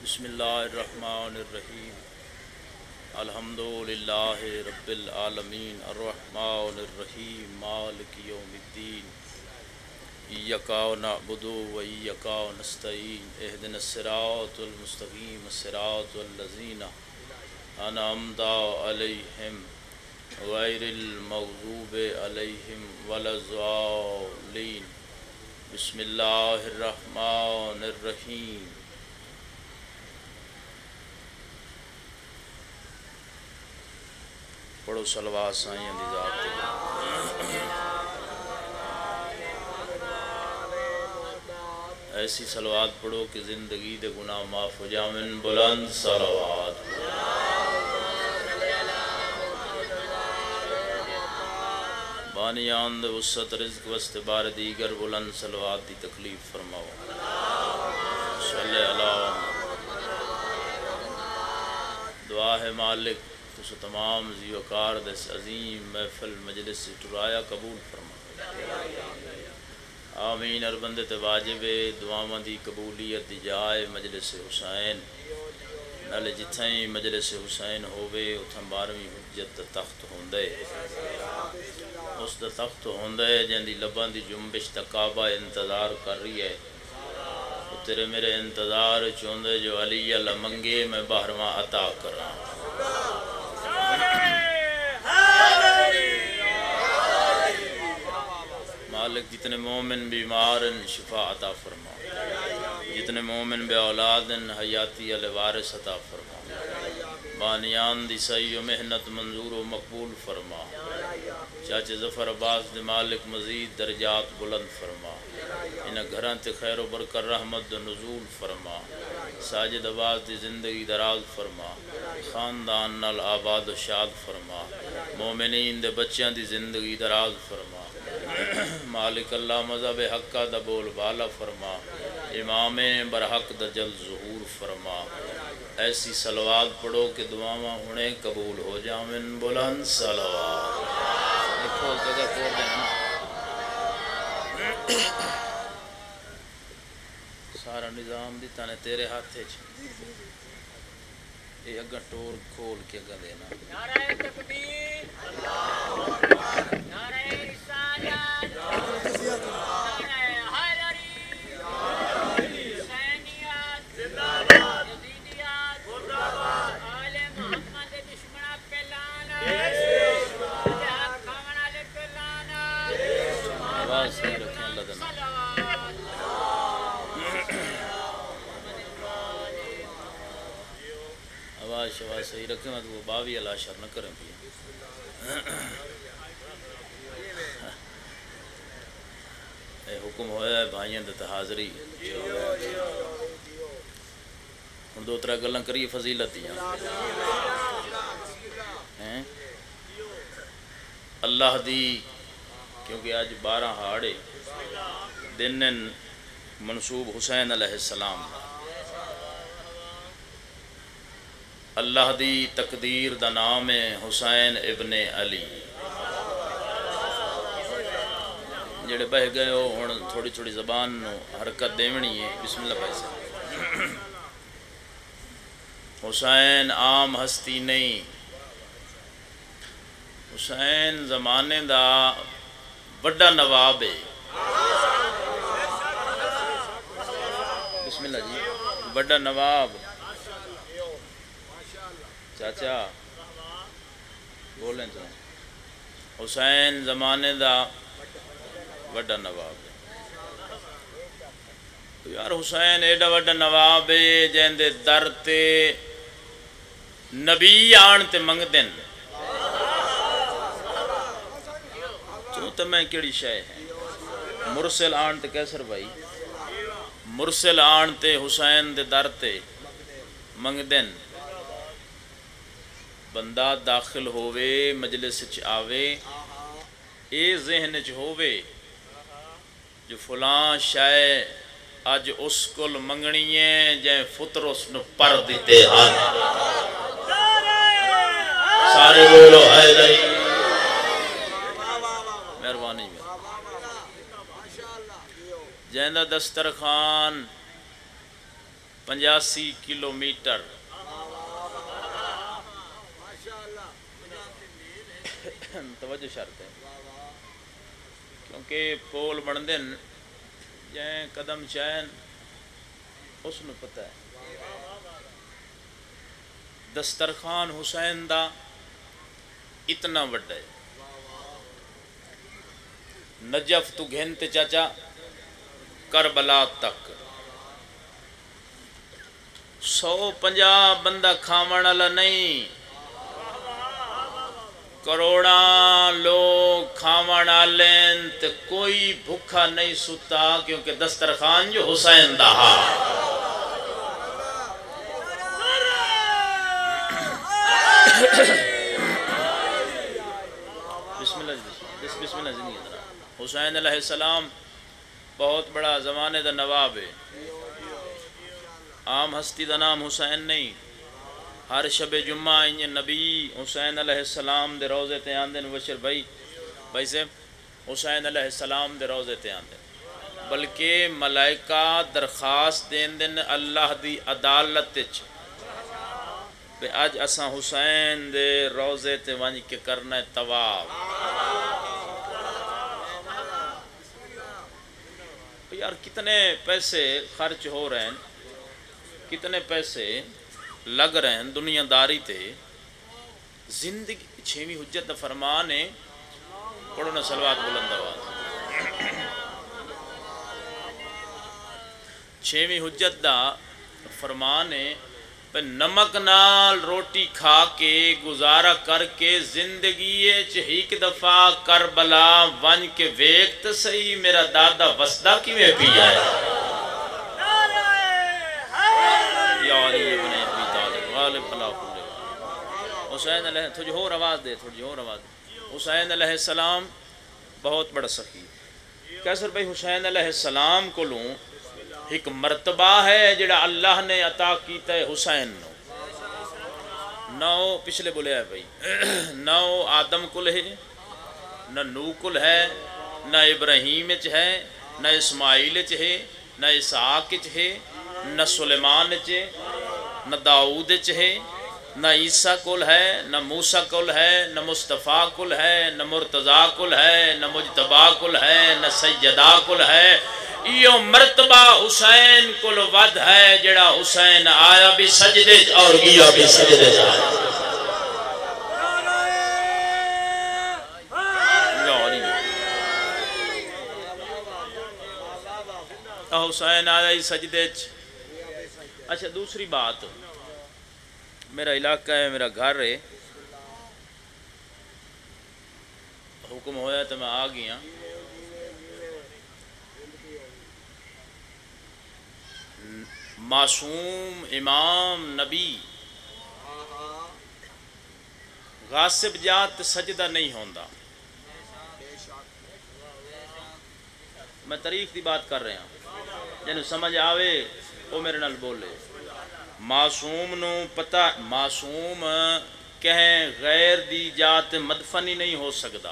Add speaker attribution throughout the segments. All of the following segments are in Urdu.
Speaker 1: بسم اللہ الرحمن الرحیم الحمدللہ رب العالمین الرحمن الرحیم مالک یوم الدین ایاک نعبد و ایاک نستعین اہدنا الصراط المستقیم صراط الذین انعمت علیہم غیر المغضوب علیہم ولا الضالین بسم اللہ الرحمن الرحیم پڑھو صلوات سائیں دی ذات ایسی صلوات پڑھو کہ زندگی دے گناہ معاف ہو جاون بلند صلوات بانیان دے وسعت رزق وسط بار دیگر بلند صلوات دی تکلیف فرماؤ صلی اللہ دعا ہے مالک تو تمام زیوکار دس عظیم محفل مجلس سے ٹرایا قبول فرما آمین اربندت واجب دعاواں دی قبولیت دی جائے مجلس حسین نالے جتھیں مجلس حسین ہووے اتھاں 12ویں حجت تخت ہوندے اس دا تخت ہوندے جن دی لباں دی جنبش تا کعبہ انتظار کر رہی ہے تیرے میرے انتظار چوندے جو علی اللہ منگے میں باہرواں عطا کر رہا ہوں مالک جتنے مومن بیمار شفا عطا فرما جتنے مومن بے اولاد حیاتی وارث عطا فرما بانیان دی صحیح و محنت منظور و مقبول فرما چاچے ظفر عباس دے مالک مزید درجات بلند فرما انہاں گھراں تے خیر و برکت رحمت و نزول فرما ساجد عباس دی زندگی دراز فرما خاندان نال آباد و شاد فرما مومنین دے بچیاں دی زندگی دراز فرما مالک اللہ مذہب حقہ دا بول بالا فرما امام برحق دا جل ظہور فرما ایسی صلوات پڑھو کہ دعاواں ہونے قبول ہو جاون بلند صلوات لکھو جگہ کھول دینا سارا نظام دیتا نے تیرے ہاتھے یہ اگا ٹور کھول کے اگا دینا نعرہ تکبیر نعرہ رسالت نعرہ حیدری حسینیت یزیدیت آل محمد دشمنہ پہ لعنت حق کھاون والے پہ لعنت آواز سے رکھیں اللہ دن آواز شواز صحیح رکھیں تو وہ باوی اللہ شر نہ کریں بھی اے حکم ہویا ہے بھائیاں دے حاضری ہن دو ترہ گلاں کری فضیلت دیاں اللہ دی کیونکہ آج 12 ہاڑے دن منصوب حسین علیہ السلام اللہ دی تقدیر دا نام ہے حسین ابن علی جڑے بہ گئے ہو ہن تھوڑی تھوڑی زبان نو حرکت دیونی ہے بسم اللہ بھائی صاحب حسین عام ہستی نہیں حسین زمانے دا بڑا نواب ہے بسم اللہ جی بڑا نواب چاچا بولیں تو حسین زمانے دا بڑا نواب ہے یار حسین ایڈا بڑا نواب ہے جن دے در تے نبی آن تے منگ دن تو میں کیڑی شے ہے مرسل آن تے کیسر بھائی مرسل آن تے حسین دے در تے منگ دن بندہ داخل ہووے مجلس چ آوے اے ذہن چ ہووے جو فلاں شے اج اس کل منگنی ہے جائیں فطر اس نو پر دیتے ہاں سارے بولو حیدری مہربانی میں جائیں دا دسترخوان 85 کلومیٹر توجہ شرط ہے کیونکہ پول بن دن جائیں قدم چین اس میں پتہ ہے دسترخوان حسین دا اتنا وڈا ہے نجف تو گھنتے چاچا کربلا تک 150 بندہ کھاون والا نہیں کروڑاں لوگ کھاون والے تے کوئی بھوکا نہیں ستا کیونکہ دسترخوان جو حسین دا بسم اللہ زندگی ذرا حسین علیہ السلام بہت بڑا زمانے دا نواب ہے عام ہستی دا نام حسین نہیں ہر شب جمعہ انہیں نبی حسین علیہ السلام دے روزے تے آندن وشر بھائی سے حسین علیہ السلام دے روزے تے آندن بلکہ ملائکہ درخواست دین دن اللہ دی عدالت پہ آج اساں حسین دے روزے تے وانی کے کرنا ہے طواف یار کتنے پیسے خرچ ہو رہے ہیں کتنے پیسے لگ رہے ہیں دنیا داری تے زندگی 6ویں حجت دا فرمان ہے پڑھو نا صلوات بلند آواز 6ویں حجت دا فرمان ہے پہ نمک نال روٹی کھا کے گزارا کر کے زندگی ایک دفعہ کربلا ون کے ویکت صحیح میرا دادا وسدہ کی میں پیا ہے یاری ابن ابی طالب غالب بلا کل حسین علیہ تھوڑی اور آواز دے حسین علیہ السلام بہت بڑا سخی کیسر بھائی حسین علیہ السلام کو لوں ایک مرتبہ ہے جڑا اللہ نے عطا کیتا ہے حسین نو پچھلے بولے ہے بھائی نو آدم کل ہے نہ نو کل ہے نہ ابراہیم ہے نہ اسماعیل ہے نہ اسحاق ہے نہ سلیمان نہ داؤد ہے نہ عیسیٰ کل ہے نہ موسیٰ کل ہے نہ مصطفیٰ کل ہے نہ مرتضیٰ کل ہے نہ مجتبیٰ کل ہے نہ سیدہ کل ہے یہ مرتبہ حسین کل ود ہے جڑا حسین آیا بھی سجدے اور گیا بھی سجدے حسین آیا ہی سجدے اچھا دوسری بات میرا علاقہ ہے میرا گھر ہے حکم ہویا تو میں آ گیا معصوم امام نبی غاصب جات سجدہ نہیں ہوندا میں تاریخ دی بات کر رہا ہوں جنہوں سمجھ آوے وہ میرے نال بولے معصوم نو پتہ معصوم کہیں غیر دی جات مدفن ہی نہیں ہو سکتا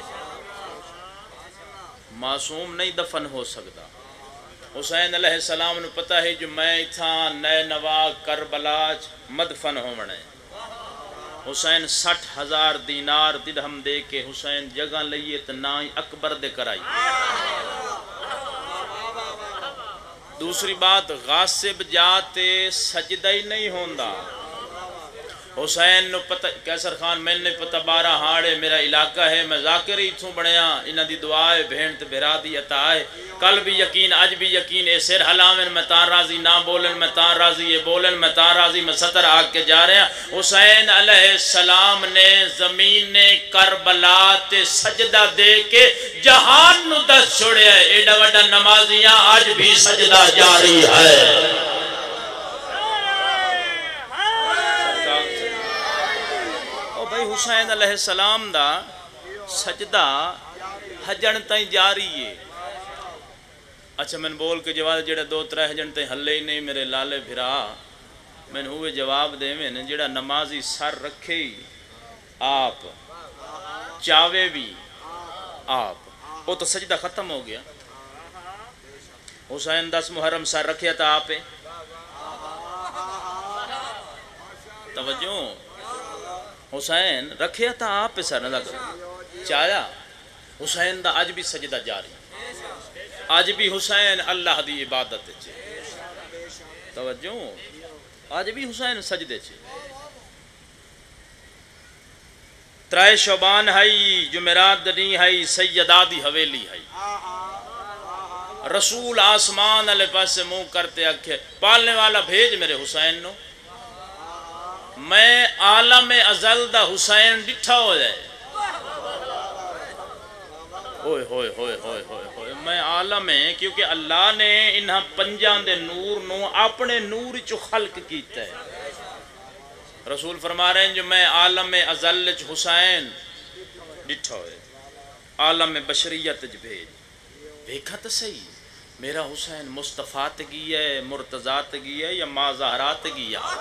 Speaker 1: معصوم نہیں دفن ہو سکتا حسین علیہ السلام نے پتہ ہے جو میں اتھا نئے نوا کربلا مدفن ہونے حسین 60,000 دینار درہم دے کے حسین جگہ لئیے تو نہ اکبر دے کرائی دوسری بات غاصب جاتے سجدہ ہی نہیں ہوندا حسین نو پتہ کیسر خان میں نے پتہ 12 ہاڑے میرا علاقہ ہے میں ذاکر ہی تھوں بڑھیا انہ دی دعائے بھینٹ بھرا دی عطا ہے کل بھی یقین اج بھی یقین اے سر حلامن میں تان راضی نہ بولن میں تان راضی یہ بولن میں تان راضی میں ستر آگ کے جا رہے ہیں حسین علیہ السلام نے زمین نے کربلا تے سجدہ دے کے جہان نو دس چھوڑے ہیں ایڈا وڈا نمازیاں آج بھی سجدہ جاری ہے حسین علیہ السلام دا سجدہ حجن تائیں جاری ہے اچھا میں بول کے جواب جڑا 2-3 حجن تائیں حلے ہی نہیں میرے لالے بھرا میں نے ہوئے جواب دے میں جڑا نمازی سر رکھے ہی آپ چاوے بھی آپ وہ تو سجدہ ختم ہو گیا حسین 10 محرم سر رکھیا تھا آپ توجہ حسین رکھیا تھا آپ پہ سر نہ کرو چایا حسین دا اج بھی سجدہ جاری اج بھی حسین اللہ دی عبادت چ توجہ اج بھی حسین سجدے چ ترائے شعبان ہائی جمعرات دنی ہائی سیدہ دی حویلی ہائی رسول آسمان علیہ پاس سے منہ کرتے اکھے پالنے والا بھیج میرے حسین نو میں عالم ازل دا حسین ڈٹھا ہو جائے ہوئے ہوئے ہوئے ہوئے ہوئے ہوئے میں عالم ہے کیونکہ اللہ نے انہاں پنجان دے نور نو اپنے نور چو خلق کیتا ہے رسول فرما رہے ہیں جو میں عالم ازل چ حسین ڈٹھا ہوئے عالم بشریت چ بھیج دیکھا تو صحیح میرا حسین مصطفیٰ تگی ہے مرتضیٰ تگی ہے یا ماں زہرا تگی ہے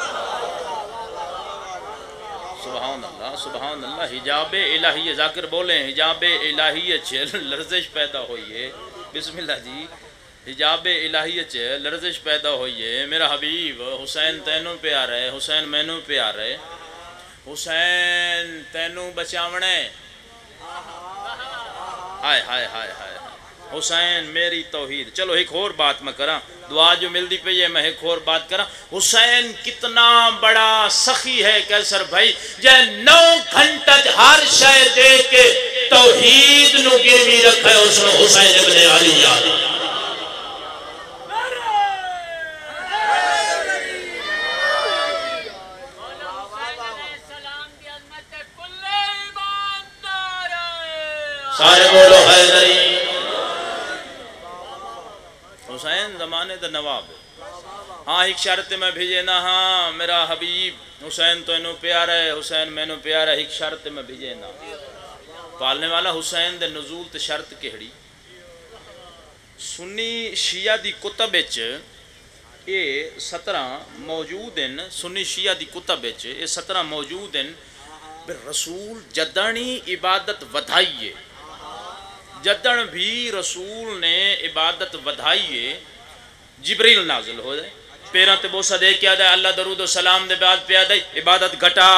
Speaker 1: سبحان اللہ حجاب الہی ذاکر بولیں حجاب الہی لرزش پیدا ہوئی ہے بسم اللہ جی حجاب الہی لرزش پیدا ہوئی ہے میرا حبیب حسین تینوں پیار ہے حسین مینوں پیار ہے حسین تینوں بچاونے ہائے ہائے ہائے ہائے حسین میری توحید چلو ایک اور بات میں کرا دعا جو ملتی پئی ہے میں ایک اور بات کرا حسین کتنا بڑا سخی ہے کیسر بھائی جے 9 گھنٹہ ہر شے دے کے توحید نو گروی رکھے اس نے حسین ابن علی یاد سارے بولو حیدری حسین زمانے دا نواب ہاں ایک شرط میں بھیجے نا ہاں میرا حبیب حسین تو انہوں پیارا ہے حسین میں انہوں پیارا ہے ایک شرط میں بھیجے نا پالنے والا حسین دے نزول تے شرط کہڑی سنی شیعہ دی کتب اچ یہ 17 موجود ہیں سنی شیعہ دی کتب اچ یہ 17 موجود ہیں رسول جدنی عبادت ودھائیے جدن بھی رسول نے عبادت ودھائیے جبریل نازل ہو جائے پیران تے بوسہ دے کیا دے اللہ درود و سلام دے بعد پیا دے عبادت گھٹا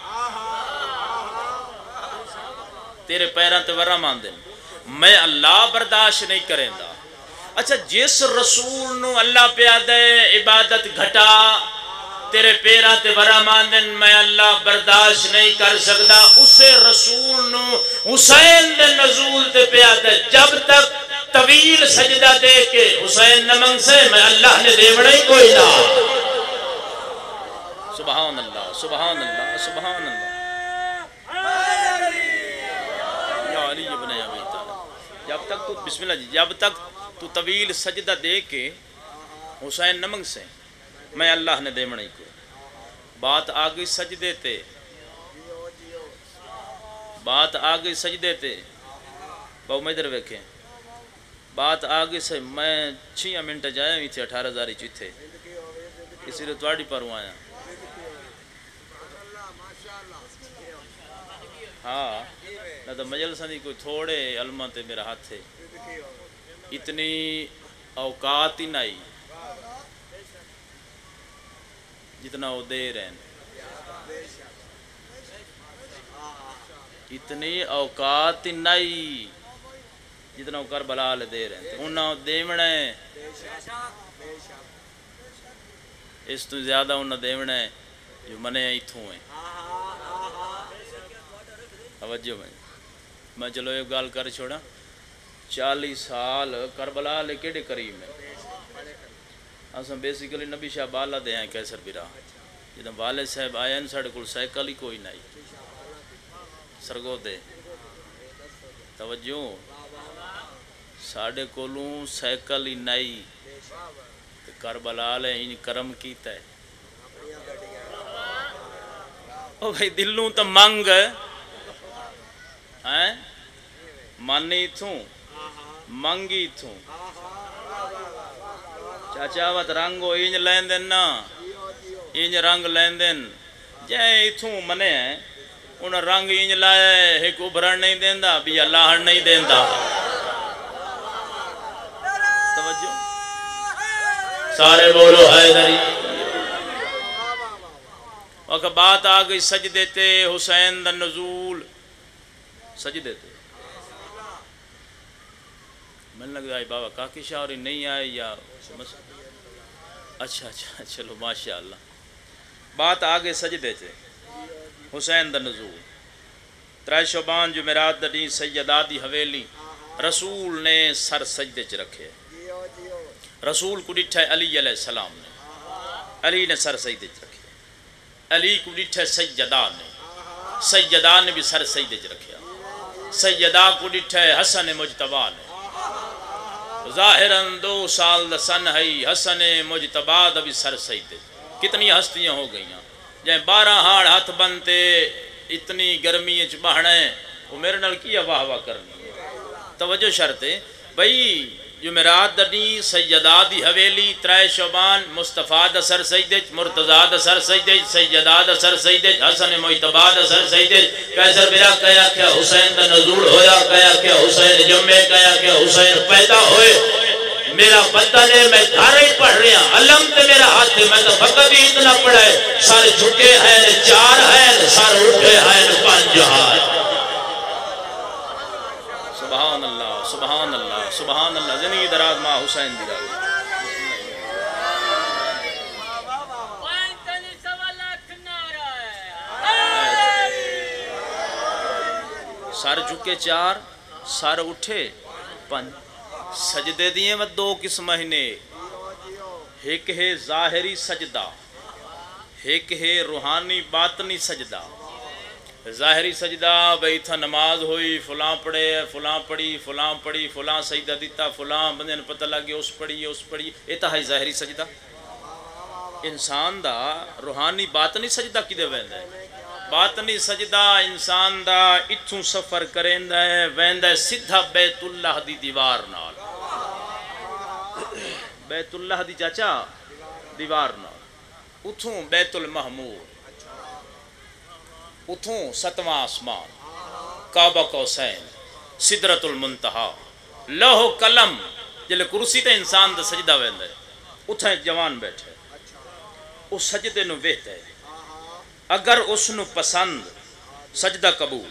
Speaker 1: تیرے پیران تے ورہ مان دے میں اللہ برداشت نہیں کریں دا اچھا جس رسول نو اللہ پیا دے عبادت گھٹا تیرے پیران تے ورہ مان دے میں اللہ برداشت نہیں کر سکتا اسے رسول نو حسین دے نزول تے پیا دے جب تک طویل سجدہ دے کے حسین نمنگ سے میں اللہ نے دیوڑا ہی کوئی نہ سبحان اللہ سبحان اللہ سبحان اللہ یا علی ابن ابی طالب جب تک تو بسم اللہ جی جب تک تو طویل سجدہ دے کے حسین نمنگ سے میں اللہ نے دیوڑا ہی کوئی بات آگئی سجدے تے بات آگئی سجدے تے باؤ میں ادھر ویکھیں بات آگے سے میں 6 منٹ جایا ہوئی تھی 18,000 چیتھے اسی لئے توڑی پر ہوں آیا ہاں نہ تو مجلسہ دی کوئی تھوڑے علمہ تے میرا ہاتھ تھے اتنی اوقات ہی نہیں جتنا وہ دے رہے ہیں اتنی اوقات ہی نہیں جتنا وہ کربلا لے دے رہے ہیں انہاں دیونے اس تو زیادہ انہاں دیونے جو منے ایتھوں ہیں توجہ میں چلو ایک گال کر چھوڑا 40 سال کربلا لے کیڑے قریب میں اساں بیسیکلی نبی شاہ بالا دے ہیں کیسر بھی رہا جدہ والد صاحب آئے ہیں ساڑھے کل سائیکل ہی کوئی نہیں سرگو دے توجہ ساڑھے کولوں سائیکل ہی نہیں کربلا لے ان کرم کیتا ہے او بھائی دلوں تو منگ ہیں مانی تھوں منگی تھوں چاچا وات رنگو اینج لین دن نا اینج رنگ لین دن جائے ایتھوں منے ہیں انہاں رنگ اینج لائے ایک ابھرن نہیں دیندہ بھی اللہ نہیں دیندہ توجہ سارے بولو حیدری وقت بات آ گئی سجدے تے حسین دا نزول سجدے تے من لگ رہا ہے بابا کاکی شاوری نہیں آئے یا اچھا چلو ماشاءاللہ بات آگے سجدے تے حسین دا نزول 3 شعبان جمعرات دا دین سیدہ دی حویلی رسول نے سر سجدے چ رکھے رسول کو ڈٹھا علی علیہ السلام نے علی نے سر سجدے چ رکھے علی کو ڈٹھا سیدہ نے بھی سر سجدے چ رکھے سیدہ کو ڈٹھا حسن مجتبہ نے ظاہراً 2 سال دا سن ہے حسن مجتبہ دا بھی سر سجدے کتنی ہستیاں ہو گئیاں جائیں 12 ہاڑ ہاتھ بنتے اتنی گرمی اچ بہنے وہ میرے نال کی واہ واہ کرنی ہے توجہ شرط ہے بھئی جمعرات دا دین سیدہ دی حویلی 3 شعبان مصطفیٰ دا سر سجدے مرتضیٰ دا سر سجدے سیدہ دا سر سجدے حسن مجتبہ دا سر سجدے قیصر برا کہیا کہ حسین دا نزول ہویا کہیا کہ حسین جمعے کہیا کہ حسین پیدا ہوئے میرا پتہ نے میں گھر ہی پڑھ رہا علم تے میرا ہاتھ میں تو فقط ہی اتنا پڑھا ہے سارے جھکے ہیں 4 ہیں سارے اٹھے ہیں 5 ہیں سبحان اللہ سبحان اللہ سبحان اللہ زندگی دراز ماں حسین دی راز سارے جھکے 4 سارے اٹھے 5 سجدے دیئے وہ 2 قسم مہینے ایک ہے ظاہری سجدہ ایک ہے روحانی باطنی سجدہ ظاہری سجدہ بھئی تھا نماز ہوئی فلاں پڑھے فلاں پڑھی فلاں پڑھی فلاں سجدہ دیتا فلاں بندے نے پتہ لگے اس پڑھی ایتا ہے ظاہری سجدہ انسان دا روحانی باطنی سجدہ کی دے ویندہ ہے باطنی سجدہ انسان دا اتھوں سفر کریں ہے ویندہ ہے سدھا بیت اللہ دی دیوار نال بیت اللہ دی چاچا دیوار نال اتھوں بیت المحمور اتھوں 7واں آسمان کعبہ قوسین سدرۃ المنتہا لوح قلم جلے کرسی تے انسان دا سجدہ ویندہ ہے اتھیں جوان بیٹھے اس سجدے نو ویتے ہے اگر اس نو پسند سجدہ قبول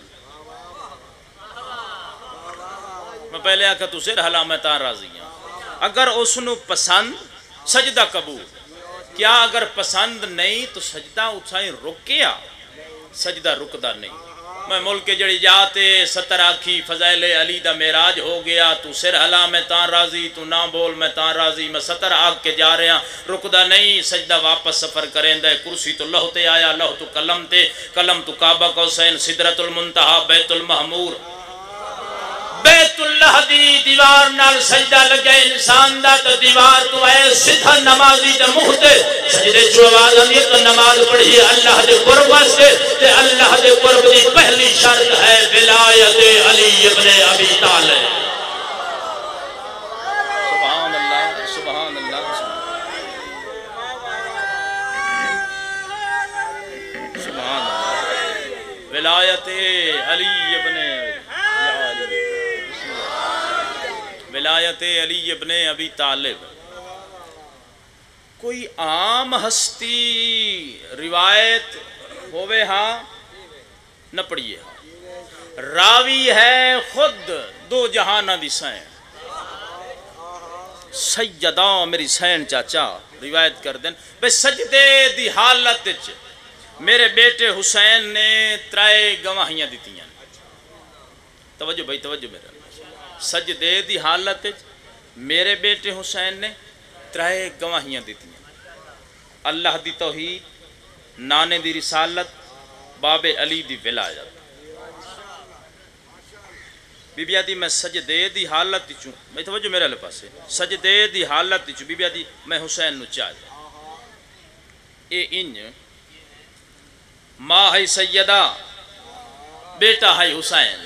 Speaker 1: میں پہلے آکھا تو سر حلا میں تاں راضی ہوں اگر اس نو پسند سجدہ قبول کیا اگر پسند نہیں تو سجدہ اتھائیں رکیا سجدہ رکدہ نہیں میں ملک جڑی جاتے 70 آکھی فضائل علی دا معراج ہو گیا تو سر حلا میں تاں راضی تو نہ بول میں تاں راضی میں 70 آکھ کے جا رہا رکدہ نہیں سجدہ واپس سفر کریں دے کرسی تو لوح تے آیا لوح تو قلم تو کعبہ قوسین سدرۃ المنتہا بیت المحمور بیت اللہ دی دیوار نال سجدہ لگے انسان دا تو دیوار تو اے سدھا نمازی دے منہ تے سجدے جو آواز آندی تو نماز پڑھی اللہ دے قرب واسطے تے اللہ دے قرب دی پہلی شرط ہے ولایت علی ابن ابی طالب سبحان اللہ سبحان اللہ سبحان اللہ ولایت علی ابن ولایت علی ابن ابی طالب کوئی عام ہستی روایت ہوئے ہاں نہ پڑھیے ہاں راوی ہے خود 2 جہانہ دی سین سیدہ میری سین چاچا روایت کر دیں بے سجدے دی حالت میرے بیٹے حسین نے 3 گواہیاں دیتی ہیں توجہ بھائی توجہ میرے سجدے دی حالت میرے بیٹے حسین نے 3 گواہیاں دیتی ہیں اللہ دی توحید نانے دی رسالت باب علی دی ولایت بی بی آدھی میں سجدے دی حالت چوں میں توجہ میرے لئے پاسے سجدے دی حالت چوں بی بی آدھی میں حسین نو چاہتا اے انج ماں ہے سیدہ بیٹا ہے حسین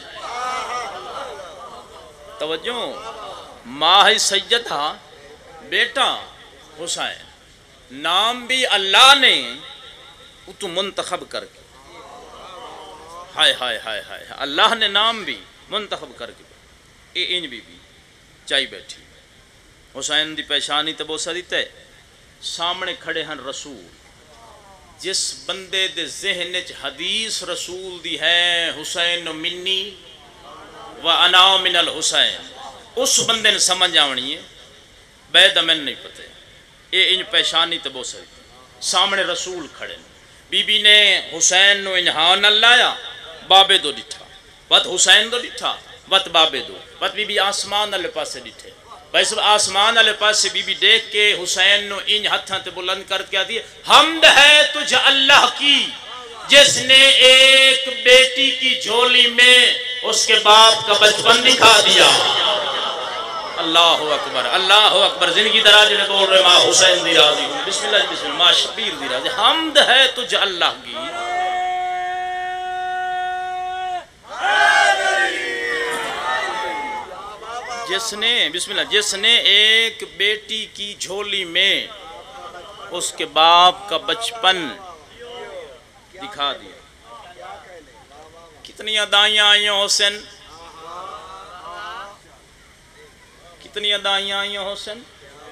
Speaker 1: توجہ ماں ہے سیدہ بیٹا حسین نام بھی اللہ نے تو منتخب کر کے ہائے ہائے ہائے ہائے اللہ نے نام بھی منتخب کر کے اے انج بی بی چائی بیٹھی حسین دی پیشانی تے بوسا دیتے سامنے کھڑے ہیں رسول جس بندے دے ذہن وچ حدیث رسول دی ہے حسین منی و انا من الحسین، اس بندے نے سمجھ آونی ہے بے دمن نہیں پتے یہ ان پیشانی تے بو سکتی سامنے رسول کھڑے بی بی نے حسین نو انہاں نہ لایا بابے دو ڈٹھا وت حسین دو ڈٹھا وت بابے دو وت بی بی آسمان والے پاسے ڈٹھے بس آسمان والے پاسے بی بی دیکھ کے حسین نو ان ہتھاں تے بلند کر کے دی حمد ہے تجھ اللہ کی جس نے ایک بیٹی کی جھولی میں اس کے باپ کا بچپن دکھا دیا۔ اللہ اکبر اللہ اکبر، زندگی دراز نے بول رہے ماں حسین دی راضی ہوں، بسم اللہ بسم اللہ، ماں شبیر دی راضی، حمد ہے تجھ اللہ کی جس نے بسم اللہ جس نے ایک بیٹی کی جھولی میں اس کے باپ کا بچپن دکھا دیا۔ کتنی ادائیاں آئیں حسین، کتنی ادائیاں آئیں حسین،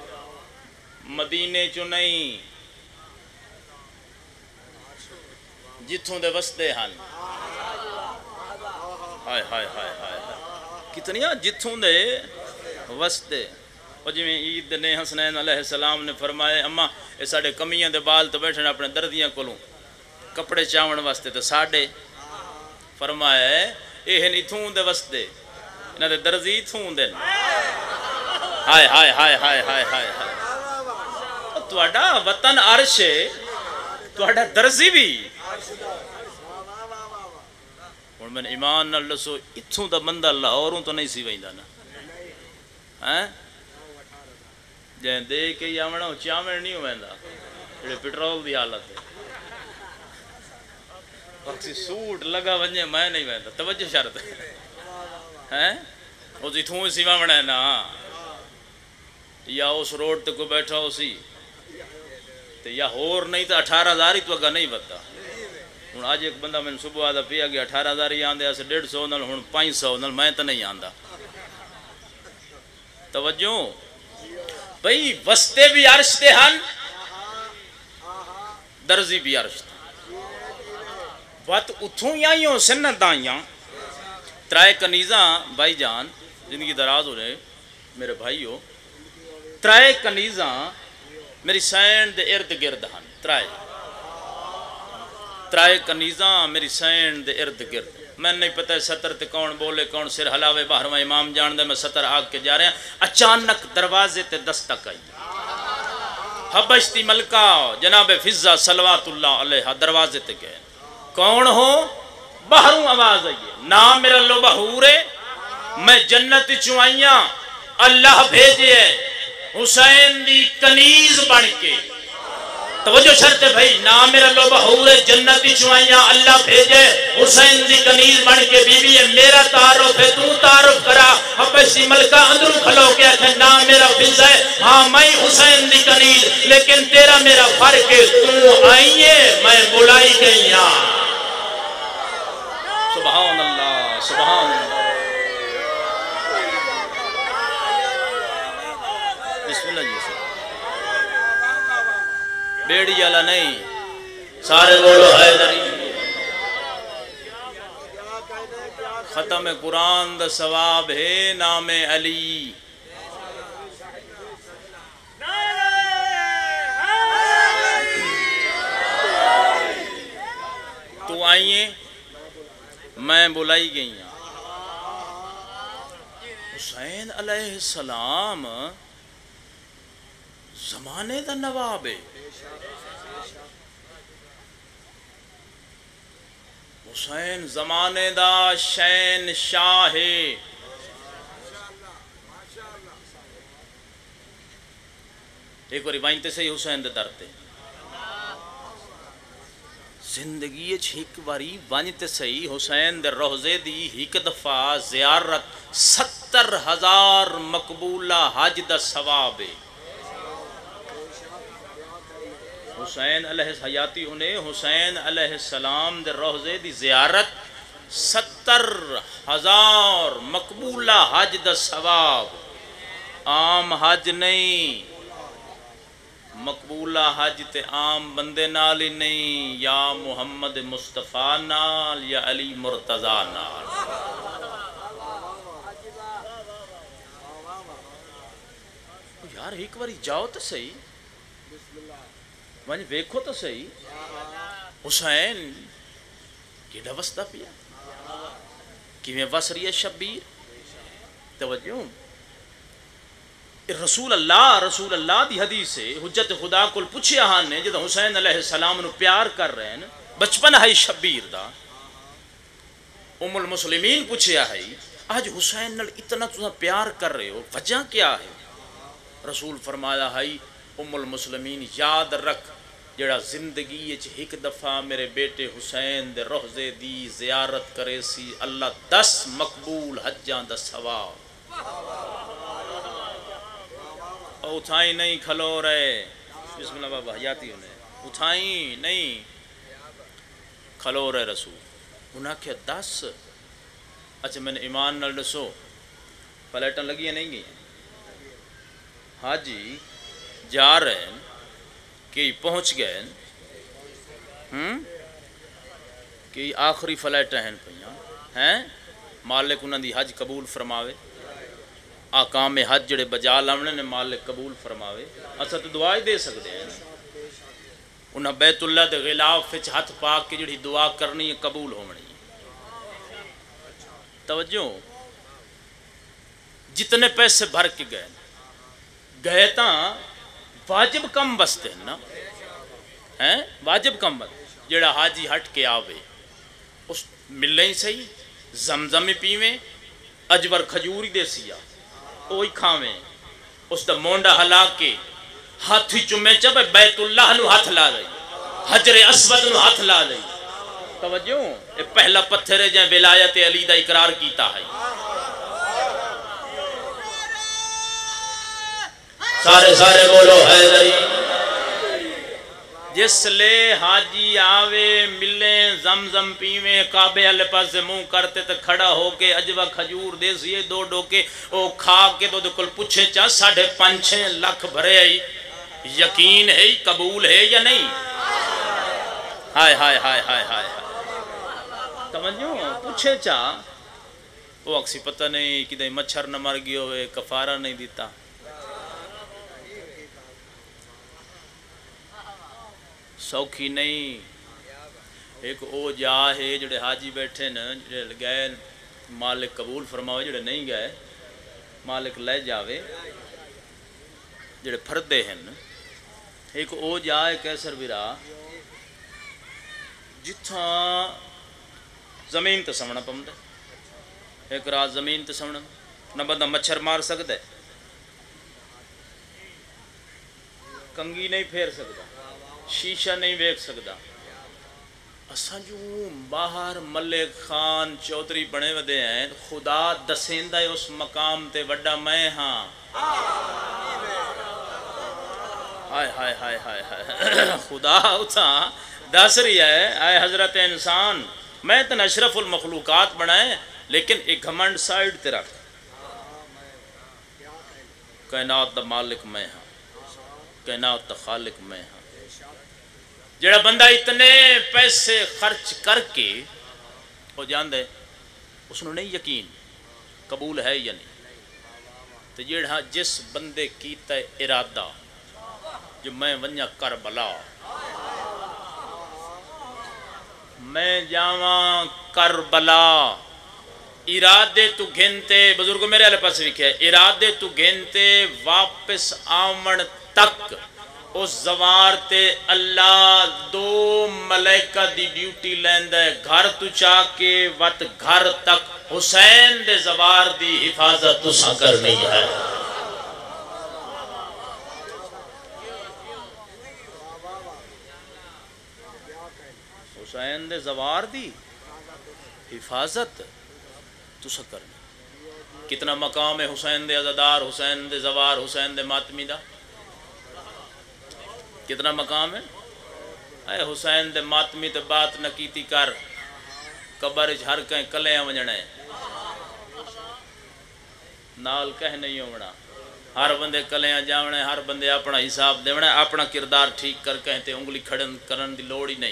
Speaker 1: مدینے چو نہیں جتھوں دے وستے ہن، ہائے ہائے ہائے ہائے کتنیاں جتھوں دے وستے۔ اور جی میں عید نے حسنین علیہ السلام نے فرمائے اما اے ساڑے کمیاں دے بال تو بیٹھنے اپنے دردیاں کولوں کپڑے چاون واسطے تو ساڑے فرمائے اے ہن اتھوں دے وستے انہاں دے درزی اتھوں دے ہائے ہائے ہائے ہائے ہائے ہائے ہائے تواڈا وطن عرش ہے تواڈا درزی بھی اور میں ایمان نہ لسو اتھوں دا بندہ لاہوروں تو نہیں سی ویندا نا جائیں دے کے یامنا چاوڑ نہیں ویندا جڑے پٹرول دی حالت ہے وقتی سوٹ لگا ونجے میں نہیں ویندا توجہ شرط ہے وہ اتھوں سی وامنا ہے نا یا اس روڈ تے کو بیٹھا ہو سی یا ہور نہیں تو 18,000 ہی تو اگا نہیں بتا ہوں آج ایک بندہ میں صبح آدھا پیا گیا 18,000 ہی آندے اسے 150 نل ہوں 500 نل میں تو نہیں آندہ توجہ بھئی وستے بھی عرش تے ہن درزی بھی عرش تے بات اتھوں یائیوں سنت آئیاں ترائے کنیزاں بھائی جان زندگی دراز ہو رہے میرے بھائی ہو ترائے کنیزاں میری سین دے ارد گرد ہن ترائے کنیزاں میری سین دے ارد گرد میں نہیں پتہ سطر تے کون بولے کون سر ہلاوے باہرواں امام جان دے میں سطر آگ کے جا رہے ہیں اچانک دروازے تے دستک آئی حبشتی ملکہ جناب فضہ صلوات اللہ علیہ دروازے تے گئے کون ہو باہروں آواز آئیے نام میرا لو بہورے میں جنت چوائیاں اللہ بھیجے حسین دی کنیز بن کے توجہ شرط ہے بھائی نام میرا لو بہور جنتی چوائیاں اللہ بھیجے حسین دی کنیز بن کے بی بی ہے میرا تعارف ہے تو تعارف کرا حبشی ملکہ اندروں کھلو کے کہ نام میرا فضہ ہے ہاں میں حسین دی کنیز لیکن تیرا میرا فرق ہے تو آئیے میں بلائی گئی ہاں سبحان اللہ سبحان اللہ بسم اللہ جی سے بیڑی والا نہیں سارے بولو حیدری ختم قرآن دا ثواب ہے نام علی تو آئیے میں بلائی گئی حسین علیہ السلام زمانے دا نواب ہے حسین زمانے دا شین شاہ ہے ایک باری بائنتے سے حسین دے درتے زندگی ایک باری بائنتے سے حسین دے روزے دی ایک دفعہ زیارت 70,000 مقبولہ حج دا ثواب ہے حسین علیہ حیاتی انہیں حسین علیہ السلام دے روزے دی زیارت 70,000 مقبولہ حج دا ثواب عام حج نہیں مقبولہ حج تے عام بندے نال ہی نہیں، یا محمد مصطفیٰ نال یا علی مرتضیٰ نال۔ یار ایک باری جاؤ تو صحیح، ونج ویکھو تو صحیح، حسین کیڑا وسدا پیا، کیویں وس رہی ہے شبیر۔ توجہ، رسول اللہ دی حدیث ہے، حجت خدا کول پوچھیا ہاں نے جدو حسین علیہ السلام نو پیار کر رہے ہیں، بچپن ہے شبیر دا، ام المسلمین پوچھیا ہے آج حسین نال اتنا تساں پیار کر رہے ہو، وجہ کیا ہے؟ رسول فرمایا ہے ام المسلمین یاد رکھ، جڑا زندگی وچ ایک دفعہ میرے بیٹے حسین دے روضے دی زیارت کرے سی، اللہ 10 مقبول حجاں دا ثواب۔ اٹھائیں نہیں کھلو رہے، بسم اللہ بابا حیاتی ہونے، اٹھائیں نہیں کھلو رہے رسول۔ انہاں کیا 10؟ اچھا میں نے ایمان نال دسو فلیٹاں لگی نہیں گئی؟ حاجی جا رہے ہیں کہ پہنچ گئے کہ آخری فلیٹاں ہیں پہیاں ہیں، مالک انہاں دی حج قبول فرماوے، آقام حج جڑے بجا لاونے نے مالک قبول فرماوے۔ اچھا تو دعا ہی دے سکتے ہیں، انہاں بیت اللہ دے غلاف وچ ہاتھ پاک کے جڑی دعا کرنی ہے قبول ہونی ہے۔ توجہ، جتنے پیسے بھر کے گئے تاں واجب کم بستے ہیں نا، ہیں واجب کم بس، جڑا حاجی ہٹ کے آوے اس ملے ہی صحیح، زمزم پیویں، اجور کھجوری دے سیا اوہی کھاویں، اس دا مونڈا ہلا کے ہاتھ ہی چمے چبے بیت اللہ نو ہاتھ لا لئی، حجر اسود نو ہاتھ لا لئی۔ توجہ، یہ پہلا پتھر ہے جہاں ولایت علی دا اقرار کیتا ہے۔ سارے بولو حیدری۔ جس لے حاجی آوے ملیں زمزم پیویں، کعبے والے پاس سے منہ کرتے تو کھڑا ہو کے اجوا کھجور دے سیے 2 ڈوکے او کھا کے تو کل پوچھے 5.5 لاکھ بھرے آئی، یقین ہے قبول ہے یا نہیں؟ ہائے ہائے ہائے ہائے ہائے، توجہ پوچھے وہ اکسی پتہ نہیں کدھے مچھر نہ مر گئی ہوئے، کفارہ نہیں دیتا۔ سوکھی نہیں، ایک او جا ہے جڑے حاجی بیٹھے نا، جڑے گئے مالک قبول فرماوے، جڑے نہیں گئے مالک لے جاوے، جڑے پھردے ہیں۔ ایک او جا ہے کیسر برا جتھاں زمین تے سمنا پمدے، ایک رات زمین تے سمنا نہ بندہ مچھر مار سکتا ہے، کنگھی نہیں پھیر سکتا، شیشہ نہیں ویکھ سکتا۔ اساں جو باہر ملک خان چودھری بنے ودے ہیں، خدا دسیندہ ہے اس مقام تے وڈا میں ہاں۔ ہائے ہائے ہائے ہائے ہائے، خدا اتھا دس رہی ہے اے حضرت انسان میں تن اشرف المخلوقات بنائے، لیکن ایک گھمنڈ سائیڈ تے رکھ، کائنات دا مالک میں ہاں، کائنات دا خالق میں ہاں۔ جڑا بندہ اتنے پیسے خرچ کر کے وہ جان دے اس نے نہیں یقین قبول ہے یا نہیں، تو جڑا جس بندے کیتا ارادہ جو میں ونیا کربلا، میں جاواں کربلا، ارادے تو گھنتے، بزرگ میرے علیہ پاس لکھے ارادے تو گھنتے واپس آمن تک اس زوار تے اللہ 2 ملائکہ دی ڈیوٹی لیندہ ہے، گھر تو چاہ کے وقت گھر تک حسین دے زوار دی حفاظت تو سا کرنی ہے۔ حسین دے زوار دی حفاظت تو سا کرنی۔ کتنا مقام ہے حسین دے عزادار، حسین دے زوار، حسین دے ماتمی دا، کتنا مقام ہے؟ اے حسین دے ماتمی تے بات نہ کیتی کر، قبر ہر کہیں کلیاں ونجنے نال کہہ نہیں ہونا، ہر بندے کلیاں جاونے، ہر بندے اپنا حساب دیونا، اپنا کردار ٹھیک کر کہیں تے انگلی کھڑن کرن دی لوڑ ہی نہیں۔